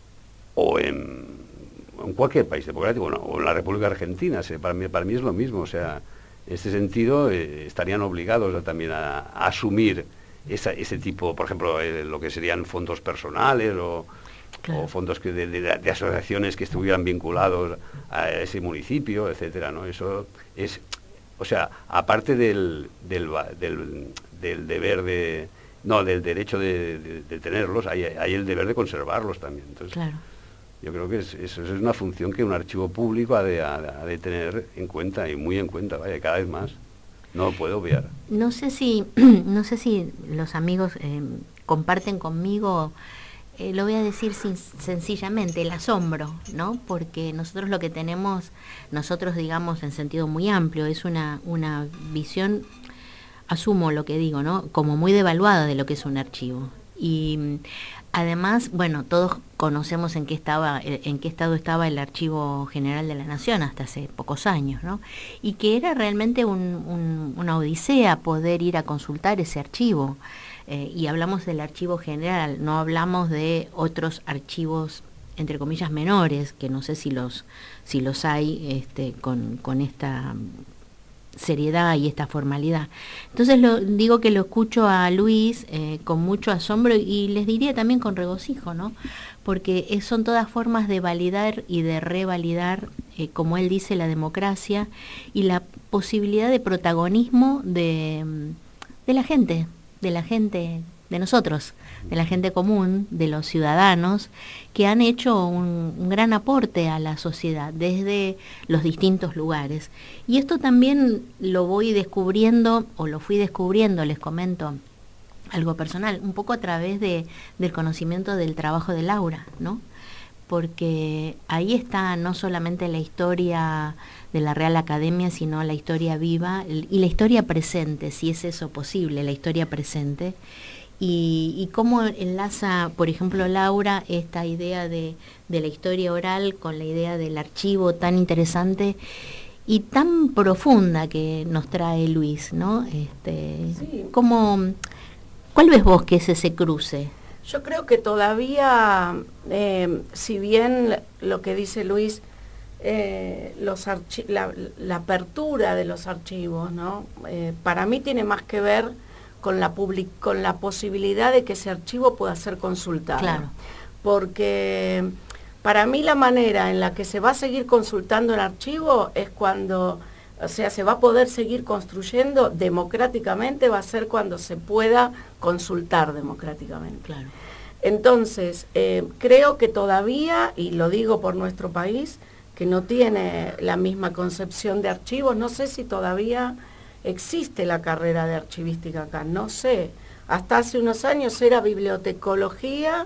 en cualquier país democrático, o en la República Argentina. Para mí es lo mismo, o sea, en este sentido estarían obligados también a asumir ese tipo, por ejemplo, lo que serían fondos personales o fondos de asociaciones que estuvieran vinculados a ese municipio, etcétera, ¿no? Eso es, o sea, aparte del deber del derecho de tenerlos, hay el deber de conservarlos también. Entonces, claro. Yo creo que eso es una función que un archivo público ha de tener en cuenta, y muy en cuenta, vaya, cada vez más. No lo puedo obviar. No sé si los amigos comparten conmigo, lo voy a decir sencillamente, el asombro, ¿no? Porque nosotros lo que tenemos, digamos en sentido muy amplio, es una visión, asumo lo que digo, ¿no? Como muy devaluada de lo que es un archivo. Y además, bueno, todos conocemos en qué estado estaba el Archivo General de la Nación hasta hace pocos años, ¿no? Y que era realmente una odisea poder ir a consultar ese archivo. Y hablamos del Archivo General, no hablamos de otros archivos, entre comillas, menores, que no sé si los hay con esta seriedad y esta formalidad. Entonces digo que lo escucho a Luis con mucho asombro, y les diría también con regocijo, ¿no? Porque son todas formas de validar y de revalidar, como él dice, la democracia y la posibilidad de protagonismo de la gente nosotros, de la gente común, de los ciudadanos, que han hecho un gran aporte a la sociedad desde los distintos lugares. Y esto también lo voy descubriendo, o lo fui descubriendo, les comento algo personal, un poco a través del conocimiento del trabajo de Laura, ¿no? Porque ahí está no solamente la historia de la Real Academia, sino la historia viva y la historia presente, si es eso posible, la historia presente. Y cómo enlaza, por ejemplo, Laura, esta idea de la historia oral con la idea del archivo tan interesante y tan profunda que nos trae Luis, ¿no? Sí. ¿Cuál ves vos que es ese cruce? Yo creo que todavía, si bien lo que dice Luis, la apertura de los archivos, ¿no? Para mí tiene más que ver con la posibilidad de que ese archivo pueda ser consultado. Claro. Porque para mí la manera en la que se va a seguir consultando el archivo es cuando, o sea, se va a poder seguir construyendo democráticamente, va a ser cuando se pueda consultar democráticamente. Claro. Entonces, creo que todavía, y lo digo por nuestro país, que no tiene la misma concepción de archivos, no sé si todavía existe la carrera de archivística acá, no sé. Hasta hace unos años era bibliotecología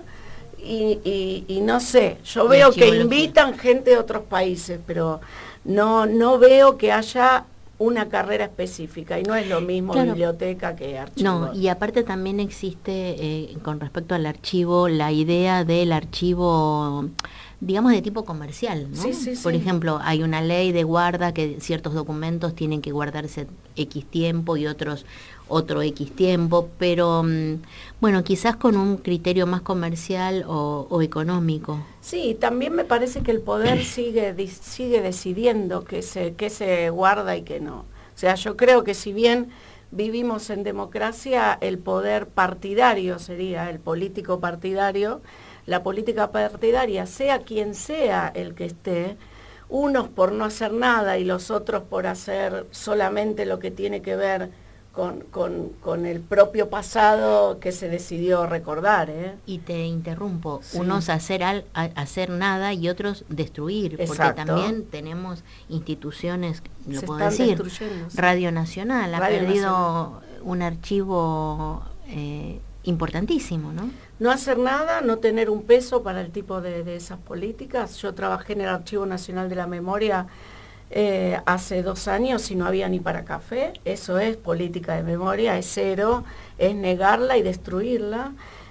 y no sé. Yo veo que invitan gente de otros países, pero no veo que haya una carrera específica y no es lo mismo, claro, biblioteca que archivo. No, y aparte también existe con respecto al archivo la idea del archivo, digamos, de tipo comercial, ¿no? Sí, sí, Por sí. ejemplo, hay una ley de guarda que ciertos documentos tienen que guardarse X tiempo y otros otro X tiempo, pero bueno, quizás con un criterio más comercial o económico. Sí, también me parece que el poder sigue decidiendo qué se guarda y qué no. O sea, yo creo que si bien vivimos en democracia, el poder partidario sería el político partidario, la política partidaria, sea quien sea el que esté, unos por no hacer nada y los otros por hacer solamente lo que tiene que ver con el propio pasado que se decidió recordar. Y te interrumpo, Sí. unos hacer nada y otros destruir, Exacto. porque también tenemos instituciones, lo Se puedo están decir, destruyendo, sí. Radio Nacional ha Radio perdido Nacional. un archivo importantísimo, ¿no? No hacer nada, no tener un peso para el tipo de esas políticas. Yo trabajé en el Archivo Nacional de la Memoria hace 2 años y no había ni para café. Eso es política de memoria, es cero, es negarla y destruirla.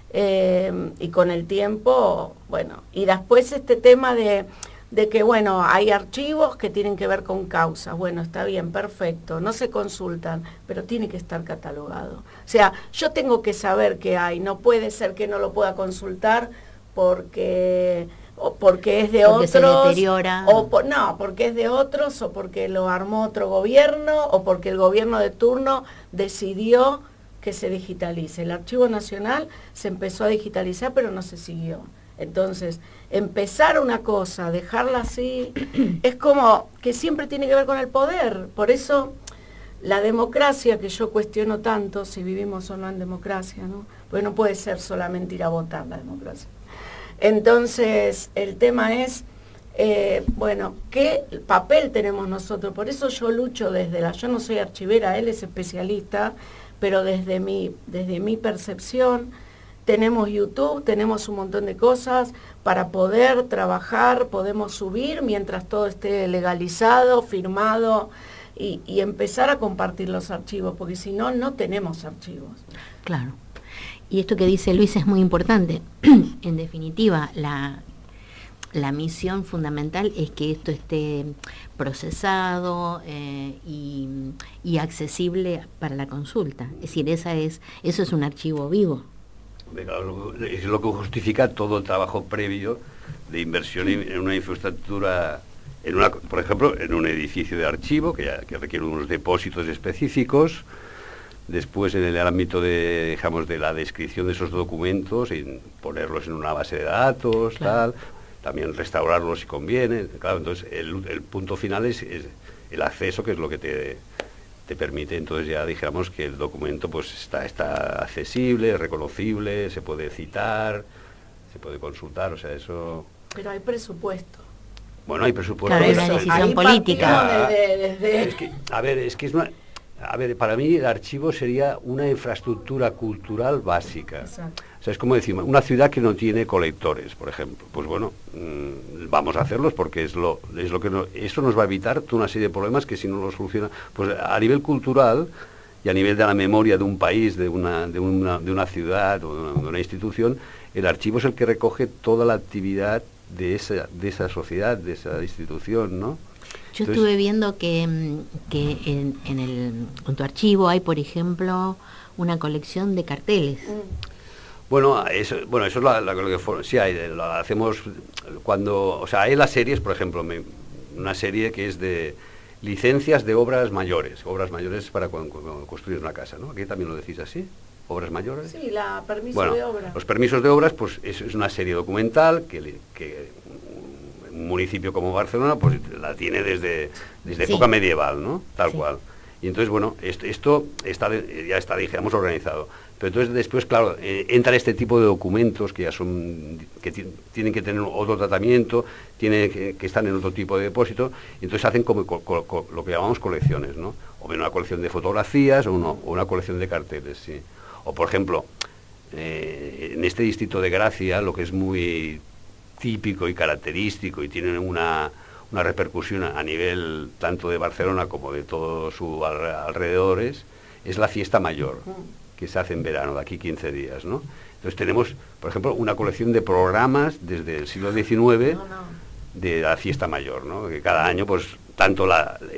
Y con el tiempo, bueno, y después este tema de que, bueno, hay archivos que tienen que ver con causas. Bueno, está bien, perfecto, no se consultan, pero tiene que estar catalogado. O sea, yo tengo que saber qué hay, no puede ser que no lo pueda consultar porque es de otros, se deteriora. No, porque es de otros, o porque lo armó otro gobierno, o porque el gobierno de turno decidió que se digitalice. El Archivo Nacional se empezó a digitalizar, pero no se siguió. Entonces, empezar una cosa, dejarla así, es como que siempre tiene que ver con el poder. Por eso, la democracia, que yo cuestiono tanto, si vivimos o no en democracia, ¿no? Porque no puede ser solamente ir a votar la democracia. Entonces, el tema es, bueno, ¿qué papel tenemos nosotros? Por eso yo lucho yo no soy archivera, él es especialista, pero desde mi percepción, tenemos YouTube, tenemos un montón de cosas para poder trabajar, podemos subir mientras todo esté legalizado, firmado, y empezar a compartir los archivos, porque si no, no tenemos archivos. Claro. Y esto que dice Luis es muy importante. En definitiva, la misión fundamental es que esto esté procesado y accesible para la consulta. Es decir, eso es un archivo vivo. Es lo que justifica todo el trabajo previo de inversión en una infraestructura, por ejemplo, en un edificio de archivo que requiere unos depósitos específicos. Después, en el ámbito de la descripción de esos documentos, ponerlos en una base de datos, claro, también restaurarlos si conviene. Claro, entonces el punto final es el acceso, que es lo que te permite, entonces ya dijéramos que el documento pues está accesible, reconocible, se puede citar, se puede consultar, o sea, eso... Pero hay presupuesto. Bueno, hay presupuesto. Claro, hay una decisión política. Es que, a ver, para mí el archivo sería una infraestructura cultural básica. Exacto. O sea, es como decir, una ciudad que no tiene colectores, por ejemplo. Pues bueno, vamos a hacerlos porque es lo que eso nos va a evitar toda una serie de problemas que si no lo soluciona, pues a nivel cultural y a nivel de la memoria de un país, de una ciudad o de una institución, el archivo es el que recoge toda la actividad de esa sociedad, de esa institución, ¿no? Yo estuve viendo que en tu archivo hay, por ejemplo, una colección de carteles. Bueno, eso es lo que sí hay, lo hacemos cuando, o sea, hay las series, por ejemplo, una serie que es de licencias de obras mayores para cuando construir una casa, ¿no? Aquí también lo decís así, obras mayores. Sí, la permiso de obra. Los permisos de obras, pues es una serie documental que un municipio como Barcelona pues la tiene desde época medieval, ¿no? Tal cual. Y entonces, bueno, esto ya está, digamos, organizado. Pero entonces después, claro, entra este tipo de documentos que ya tienen que tener otro tratamiento, tienen que estar en otro tipo de depósito, y entonces hacen como lo que llamamos colecciones, ¿no? O bien una colección de fotografías o una colección de carteles, sí. O por ejemplo, en este distrito de Gracia, lo que es muy típico y característico y tiene una repercusión a nivel tanto de Barcelona como de todos sus alrededores, es la fiesta mayor, que se hace en verano, de aquí 15 días, ¿no? Entonces tenemos, por ejemplo, una colección de programas desde el siglo XIX de la fiesta mayor, ¿no? Que cada año, pues, tanto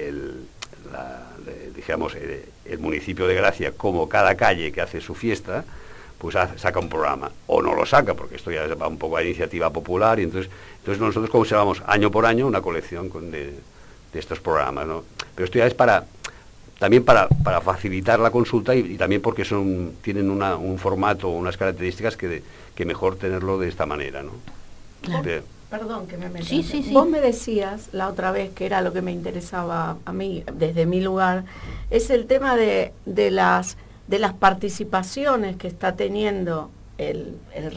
digamos, el municipio de Gracia como cada calle que hace su fiesta, pues saca un programa, o no lo saca, porque esto ya va un poco a iniciativa popular, y entonces nosotros conservamos año por año una colección de estos programas, ¿no? Pero esto ya es también para facilitar la consulta y también porque tienen un formato, unas características que mejor tenerlo de esta manera, ¿no? Claro. Perdón que me meta. Sí. Vos me decías la otra vez, que era lo que me interesaba a mí desde mi lugar, es el tema de las participaciones que está teniendo el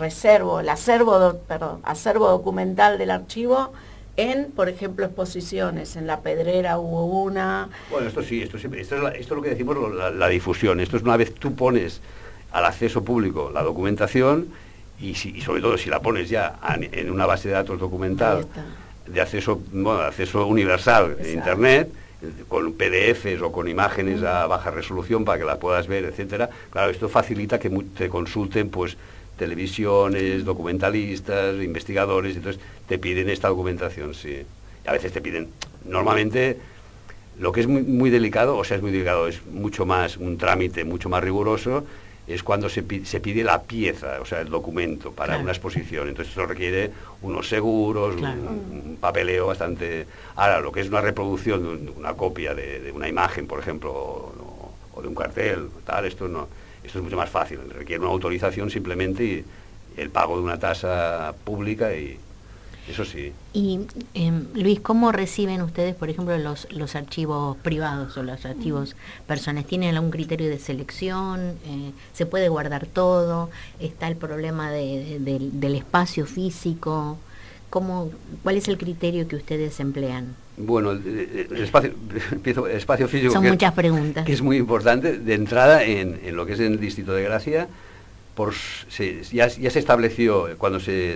acervo documental del archivo en, por ejemplo, exposiciones. En La Pedrera hubo una. Bueno, esto es lo que decimos, la difusión. Esto es una vez tú pones al acceso público la documentación y sobre todo si la pones ya en una base de datos documental de acceso universal en Internet, con PDFs o con imágenes a baja resolución para que la puedas ver, etcétera. Claro, esto facilita que te consulten, pues, televisiones, documentalistas, investigadores, entonces te piden esta documentación, sí. Y a veces te piden, normalmente, lo que es muy delicado, es mucho más, un trámite mucho más riguroso, es cuando se pide la pieza, o sea, el documento para una exposición. Entonces eso requiere unos seguros, un papeleo bastante... Ahora, lo que es una reproducción, una copia de una imagen, por ejemplo, o de un cartel, tal, esto es mucho más fácil. Requiere una autorización simplemente y el pago de una tasa pública y... Eso sí. Y Luis, ¿cómo reciben ustedes, por ejemplo, los archivos privados o los archivos personales? ¿Tienen algún criterio de selección? ¿Se puede guardar todo? ¿Está el problema del espacio físico? ¿Cuál es el criterio que ustedes emplean? Bueno, el espacio físico... Son muchas preguntas. Que es muy importante. De entrada, en lo que es en el distrito de Gracia, ya se estableció cuando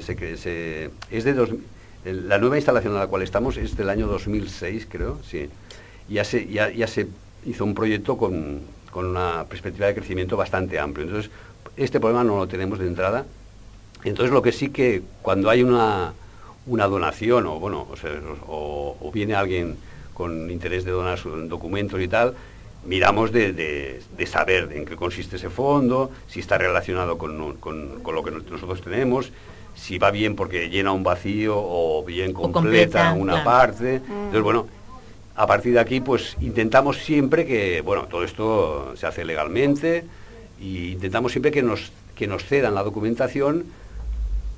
la nueva instalación en la cual estamos es del año 2006, creo, sí. Ya se hizo un proyecto con una perspectiva de crecimiento bastante amplio. Entonces, este problema no lo tenemos de entrada. Entonces, lo que sí que cuando hay una donación o viene alguien con interés de donar documentos y tal, miramos de saber en qué consiste ese fondo, si está relacionado con lo que nosotros tenemos, si va bien porque llena un vacío o bien completa una parte. Entonces, bueno, a partir de aquí, pues intentamos siempre que, todo esto se hace legalmente, y intentamos siempre que nos cedan la documentación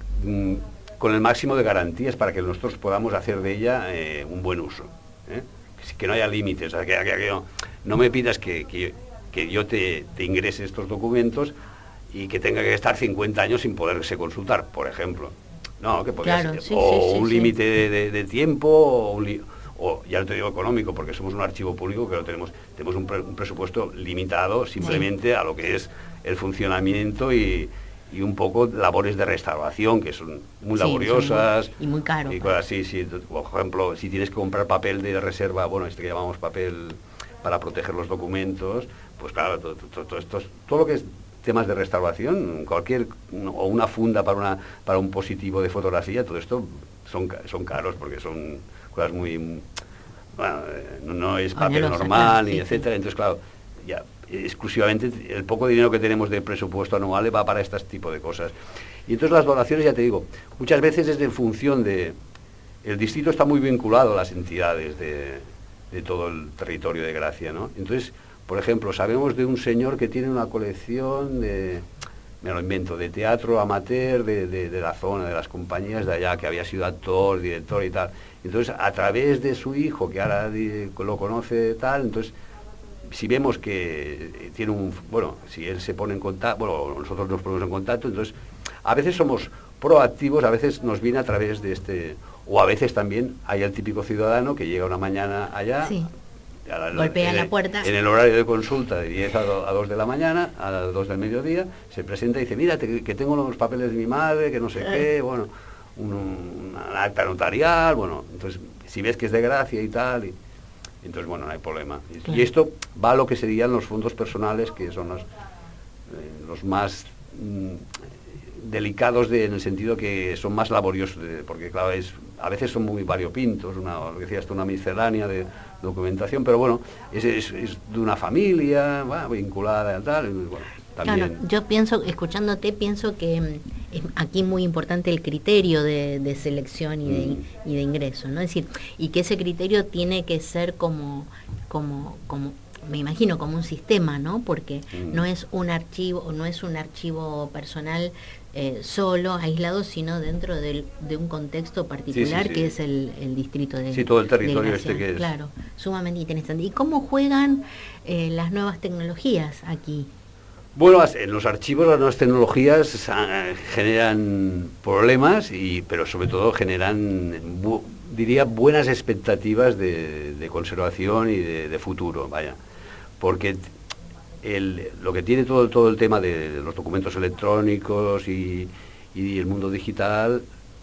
con el máximo de garantías para que nosotros podamos hacer de ella un buen uso. que no haya límites, o sea, que no me pidas que yo te ingrese estos documentos y que tenga que estar 50 años sin poderse consultar, por ejemplo. No, que podría ser, un límite de tiempo, o ya no te digo económico, porque somos un archivo público que tenemos un presupuesto limitado simplemente a lo que es el funcionamiento y un poco labores de restauración, que son muy laboriosas. Y muy caros. Y cosas así, sí. Por ejemplo, si tienes que comprar papel de reserva, bueno, que llamamos papel para proteger los documentos, pues claro, todo lo que es temas de restauración, o una funda para un positivo de fotografía, todo esto son caros, porque son cosas muy... Bueno, no es papel normal, ni etcétera. Entonces, claro, ya exclusivamente el poco dinero que tenemos de presupuesto anual va para este tipo de cosas. Y entonces las donaciones, ya te digo, muchas veces es en función de... El distrito está muy vinculado a las entidades de todo el territorio de Gracia, ¿no? Entonces, por ejemplo, sabemos de un señor que tiene una colección me lo invento, de teatro amateur de la zona, de las compañías de allá, que había sido actor, director y tal. Entonces, a través de su hijo, que ahora lo conoce tal, entonces, si vemos que tiene si él se pone en contacto, nosotros nos ponemos en contacto, entonces, a veces somos proactivos, a veces nos viene a través de o a veces también hay el típico ciudadano que llega una mañana allá, sí. Golpea la puerta. En el horario de consulta de 10 a 2 de la mañana, a las 2 del mediodía, se presenta y dice, mira, que tengo los papeles de mi madre, que no sé qué, bueno, un acta notarial, bueno, entonces, si ves que es de Gracia y tal, entonces, bueno, no hay problema. Claro. Y esto va a lo que serían los fondos personales, que son los más delicados en el sentido que son más laboriosos, porque claro, a veces son muy variopintos, lo que decías tú, una miscelánea de documentación, pero bueno, es de una familia, vinculada a tal, bueno, también. Claro, yo pienso, escuchándote, pienso que es aquí muy importante el criterio de selección y de ingreso, ¿no? Es decir, y que ese criterio tiene que ser como me imagino, como un sistema, ¿no? Porque no es un archivo personal solo, aislado, sino dentro de un contexto particular, que es el distrito de... Sí, todo el territorio que es. Claro, sumamente interesante. ¿Y cómo juegan las nuevas tecnologías aquí? Bueno, en los archivos las nuevas tecnologías generan problemas, pero sobre todo generan, diría, buenas expectativas de conservación y de futuro, vaya. Porque lo que tiene todo el tema de los documentos electrónicos y el mundo digital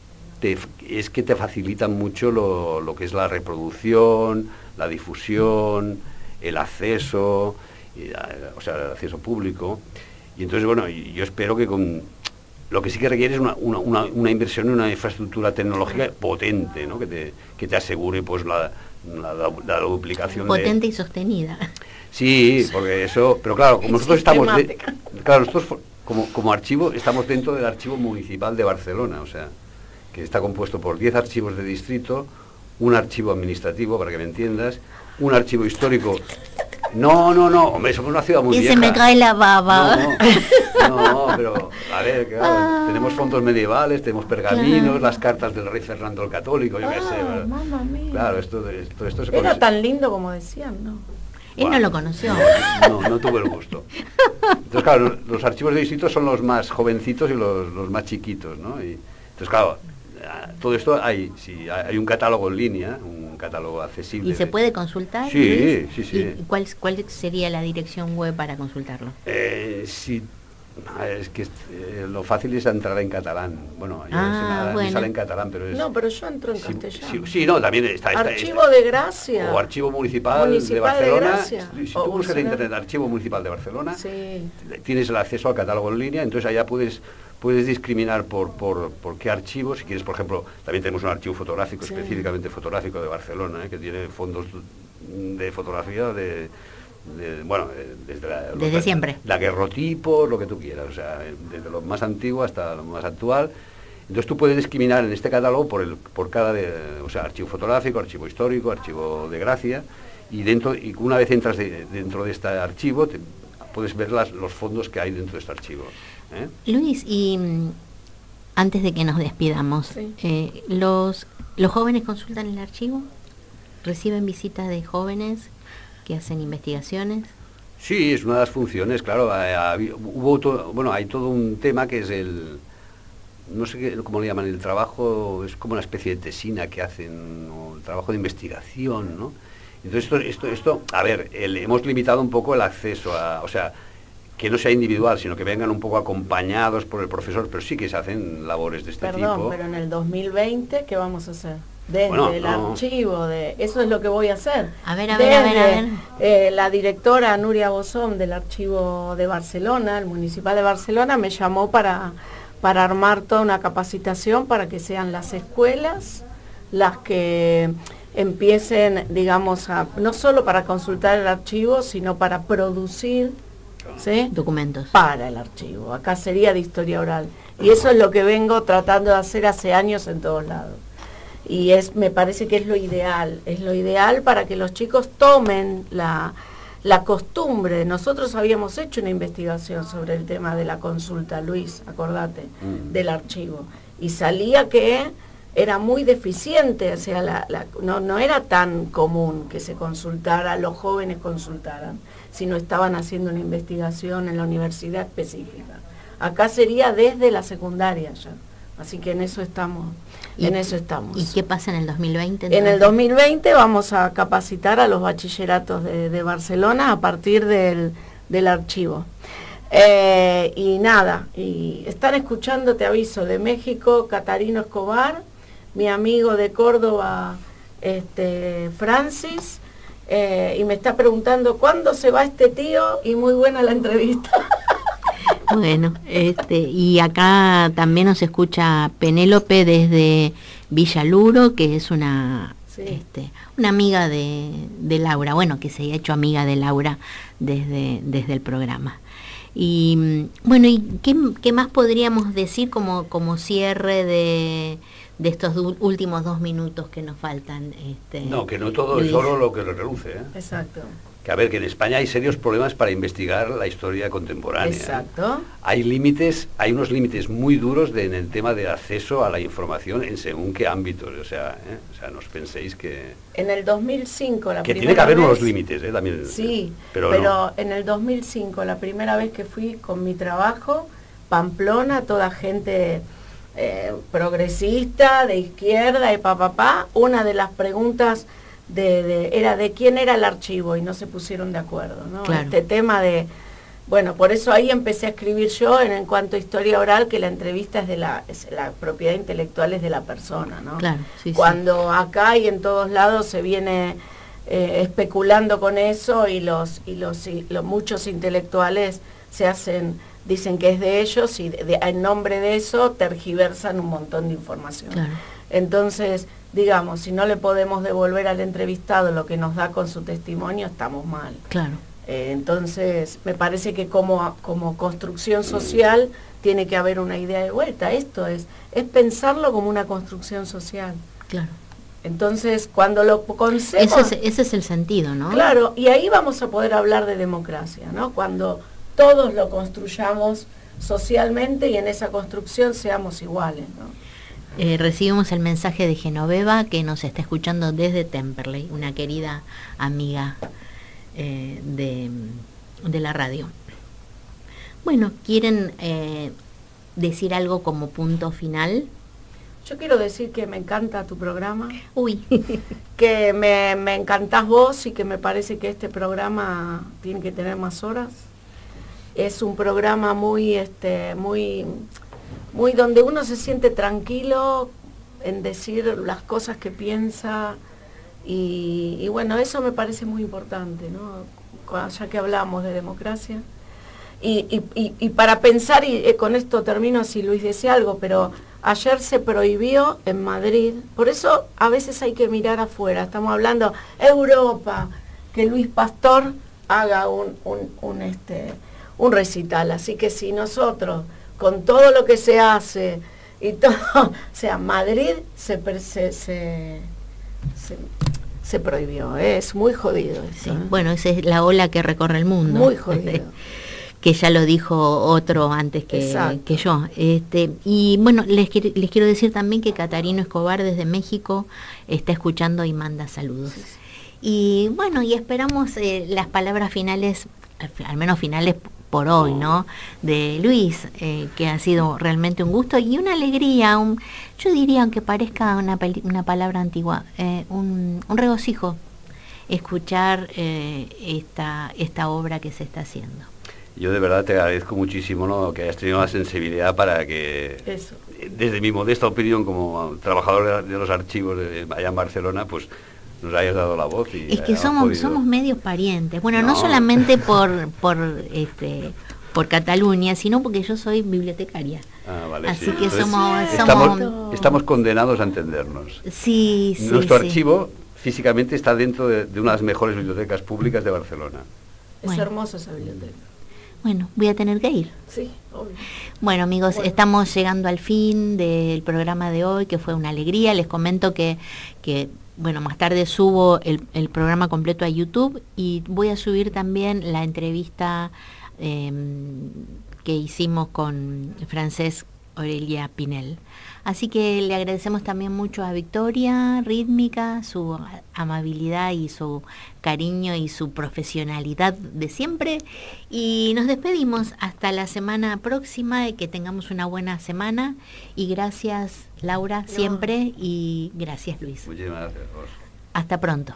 es que te facilitan mucho lo que es la reproducción, la difusión, el acceso, o sea, el acceso público. Y entonces, bueno, yo espero que lo que sí que requiere es una inversión en una infraestructura tecnológica potente, ¿no? Que te asegure pues la duplicación potente y sostenida. Sí, porque eso, pero claro, como nosotros estamos nosotros como archivo estamos dentro del Archivo Municipal de Barcelona, o sea, que está compuesto por 10 archivos de distrito, un archivo administrativo, para que me entiendas, un archivo histórico. No, hombre, somos una ciudad muy vieja. Y se me cae la baba. No, pero, a ver, claro, tenemos fondos medievales, tenemos pergaminos, las cartas del rey Fernando el Católico, yo qué sé. Mamma mía. Claro, esto era tan lindo como decían, ¿no? Él no lo conoció. No tuve el gusto. Entonces, claro, los archivos de distrito son los más jovencitos y los más chiquitos, ¿no? Entonces, claro, todo esto hay un catálogo en línea, un catálogo accesible. ¿Y se puede consultar? Sí. ¿Y cuál sería la dirección web para consultarlo? Es que lo fácil es entrar en catalán. Bueno, me sale en catalán, pero es... No, pero yo entro en castellano. Sí, no, también está... Archivo de Gracia. O Archivo Municipal de Barcelona. Si tú buscas en internet Archivo Municipal de Barcelona, tienes el acceso al catálogo en línea, entonces allá puedes discriminar por qué archivo. Si quieres, por ejemplo, también tenemos un archivo fotográfico, específicamente fotográfico de Barcelona, que tiene fondos de fotografía desde siempre. Daguerrotipos, lo que tú quieras, o sea, desde lo más antiguo hasta lo más actual. Entonces tú puedes discriminar en este catálogo por cada archivo fotográfico, archivo histórico, archivo de Gracia, y una vez entras dentro de este archivo puedes ver los fondos que hay dentro de este archivo. Luis, y antes de que nos despidamos, ¿los jóvenes consultan el archivo? ¿Reciben visitas de jóvenes que hacen investigaciones? Sí, es una de las funciones, claro. Hay todo un tema que es no sé cómo le llaman, el trabajo, es como una especie de tesina que hacen, o el trabajo de investigación, ¿no? Entonces esto a ver, hemos limitado un poco el acceso o sea, que no sea individual, sino que vengan un poco acompañados por el profesor, pero sí que se hacen labores de este tipo. Perdón, pero en el 2020, ¿qué vamos a hacer? Desde el archivo, eso es lo que voy a hacer. A ver. La directora Nuria Bosón del archivo de Barcelona, el municipal de Barcelona, me llamó para armar toda una capacitación para que sean las escuelas las que empiecen, digamos, no solo para consultar el archivo, sino para producir, ¿sí?, documentos para el archivo. Acá sería de historia oral. Y eso es lo que vengo tratando de hacer hace años en todos lados. Y me parece que es lo ideal para que los chicos tomen la costumbre. Nosotros habíamos hecho una investigación sobre el tema de la consulta, Luis, acordate, del archivo. Y salía que era muy deficiente, o sea, no era tan común que se consultara, los jóvenes consultaran, sino estaban haciendo una investigación en la universidad específica. Acá sería desde la secundaria ya, así que en eso estamos. ¿Y qué pasa en el 2020? Entonces? En el 2020 vamos a capacitar a los bachilleratos de Barcelona a partir del archivo. Y están escuchando, te aviso, de México, Catarino Escobar, mi amigo de Córdoba, Francis, y me está preguntando ¿cuándo se va este tío? Y muy buena la entrevista. Bueno, y acá también nos escucha Penélope desde Villaluro, que es una amiga de Laura, bueno, que se ha hecho amiga de Laura desde el programa. Y bueno, ¿y qué más podríamos decir como cierre de estos últimos 2 minutos que nos faltan? No, que no todo es solo lo que reluce, ¿eh? Exacto. Que a ver, que en España hay serios problemas para investigar la historia contemporánea. Exacto. Hay unos límites muy duros en el tema de acceso a la información en según qué ámbitos. O sea, no os penséis que... En el 2005, que tiene que haber unos límites, también. Sí, pero no. En el 2005, la primera vez que fui con mi trabajo, Pamplona, toda gente progresista, de izquierda, y una de las preguntas era de quién era el archivo y no se pusieron de acuerdo, ¿no? Claro. Este tema bueno, por eso ahí empecé a escribir yo en cuanto a historia oral, que la entrevista es la propiedad intelectual es de la persona, ¿no? Claro, sí, cuando acá y en todos lados se viene especulando con eso y muchos intelectuales dicen que es de ellos y en nombre de eso tergiversan un montón de información. Claro. Entonces, digamos, si no le podemos devolver al entrevistado lo que nos da con su testimonio, estamos mal. Claro. Entonces, me parece que como construcción social tiene que haber una idea de vuelta. Esto es pensarlo como una construcción social. Claro. Entonces, cuando lo concebamos... Ese es el sentido, ¿no? Claro, y ahí vamos a poder hablar de democracia, ¿no? Cuando todos lo construyamos socialmente y en esa construcción seamos iguales, ¿no? Recibimos el mensaje de Genoveva, que nos está escuchando desde Temperley, una querida amiga de la radio. Bueno, ¿quieren decir algo como punto final? Yo quiero decir que me encanta tu programa. Uy. Que me encantás vos y que me parece que este programa tiene que tener más horas. Es un programa muy donde uno se siente tranquilo en decir las cosas que piensa y bueno, eso me parece muy importante, ¿no? Ya que hablamos de democracia. Y para pensar, y con esto termino si Luis decía algo, pero ayer se prohibió en Madrid, por eso a veces hay que mirar afuera, estamos hablando Europa, que Luis Pastor haga un recital, así que si nosotros con todo lo que se hace y todo, o sea, Madrid se prohibió, es muy jodido eso, sí, bueno, esa es la ola que recorre el mundo. Muy jodido. ya lo dijo otro antes que yo. Y bueno, les quiero decir también que Catarino Escobar desde México está escuchando y manda saludos. Sí. Y bueno, y esperamos las palabras finales, al menos finales por hoy, ¿no? De Luis, que ha sido realmente un gusto y una alegría, yo diría, aunque parezca una palabra antigua, un regocijo escuchar esta obra que se está haciendo. Yo de verdad te agradezco muchísimo, ¿no?, que hayas tenido la sensibilidad para que, desde mi modesta opinión como trabajador de los archivos allá en Barcelona, pues nos hayas dado la voz. Y es que somos medios parientes. Bueno, no solamente por Cataluña, sino porque yo soy bibliotecaria. Vale, así que entonces, estamos condenados a entendernos. Sí, Nuestro archivo físicamente está dentro de una de las mejores bibliotecas públicas de Barcelona. Es hermosa esa biblioteca. Bueno, voy a tener que ir. Sí, obvio. Bueno, amigos, estamos llegando al fin del programa de hoy, que fue una alegría. Les comento que bueno, más tarde subo el programa completo a YouTube y voy a subir también la entrevista que hicimos con Francesc Aurelia Pinel. Así que le agradecemos también mucho a Victoria Rítmica, su amabilidad y su cariño y su profesionalidad de siempre. Y nos despedimos hasta la semana próxima, que tengamos una buena semana. Y gracias, Laura, siempre. Y gracias, Luis. Muchísimas gracias. Hasta pronto.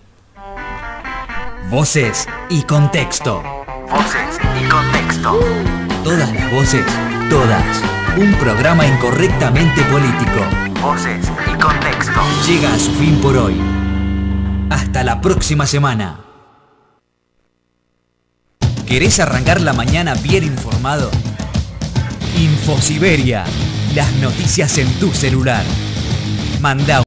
Voces y contexto. Voces y contexto. Todas las voces, todas. Un programa incorrectamente político. Voces y contexto. Llega a su fin por hoy. Hasta la próxima semana. ¿Querés arrancar la mañana bien informado? Infosiberia. Las noticias en tu celular. Manda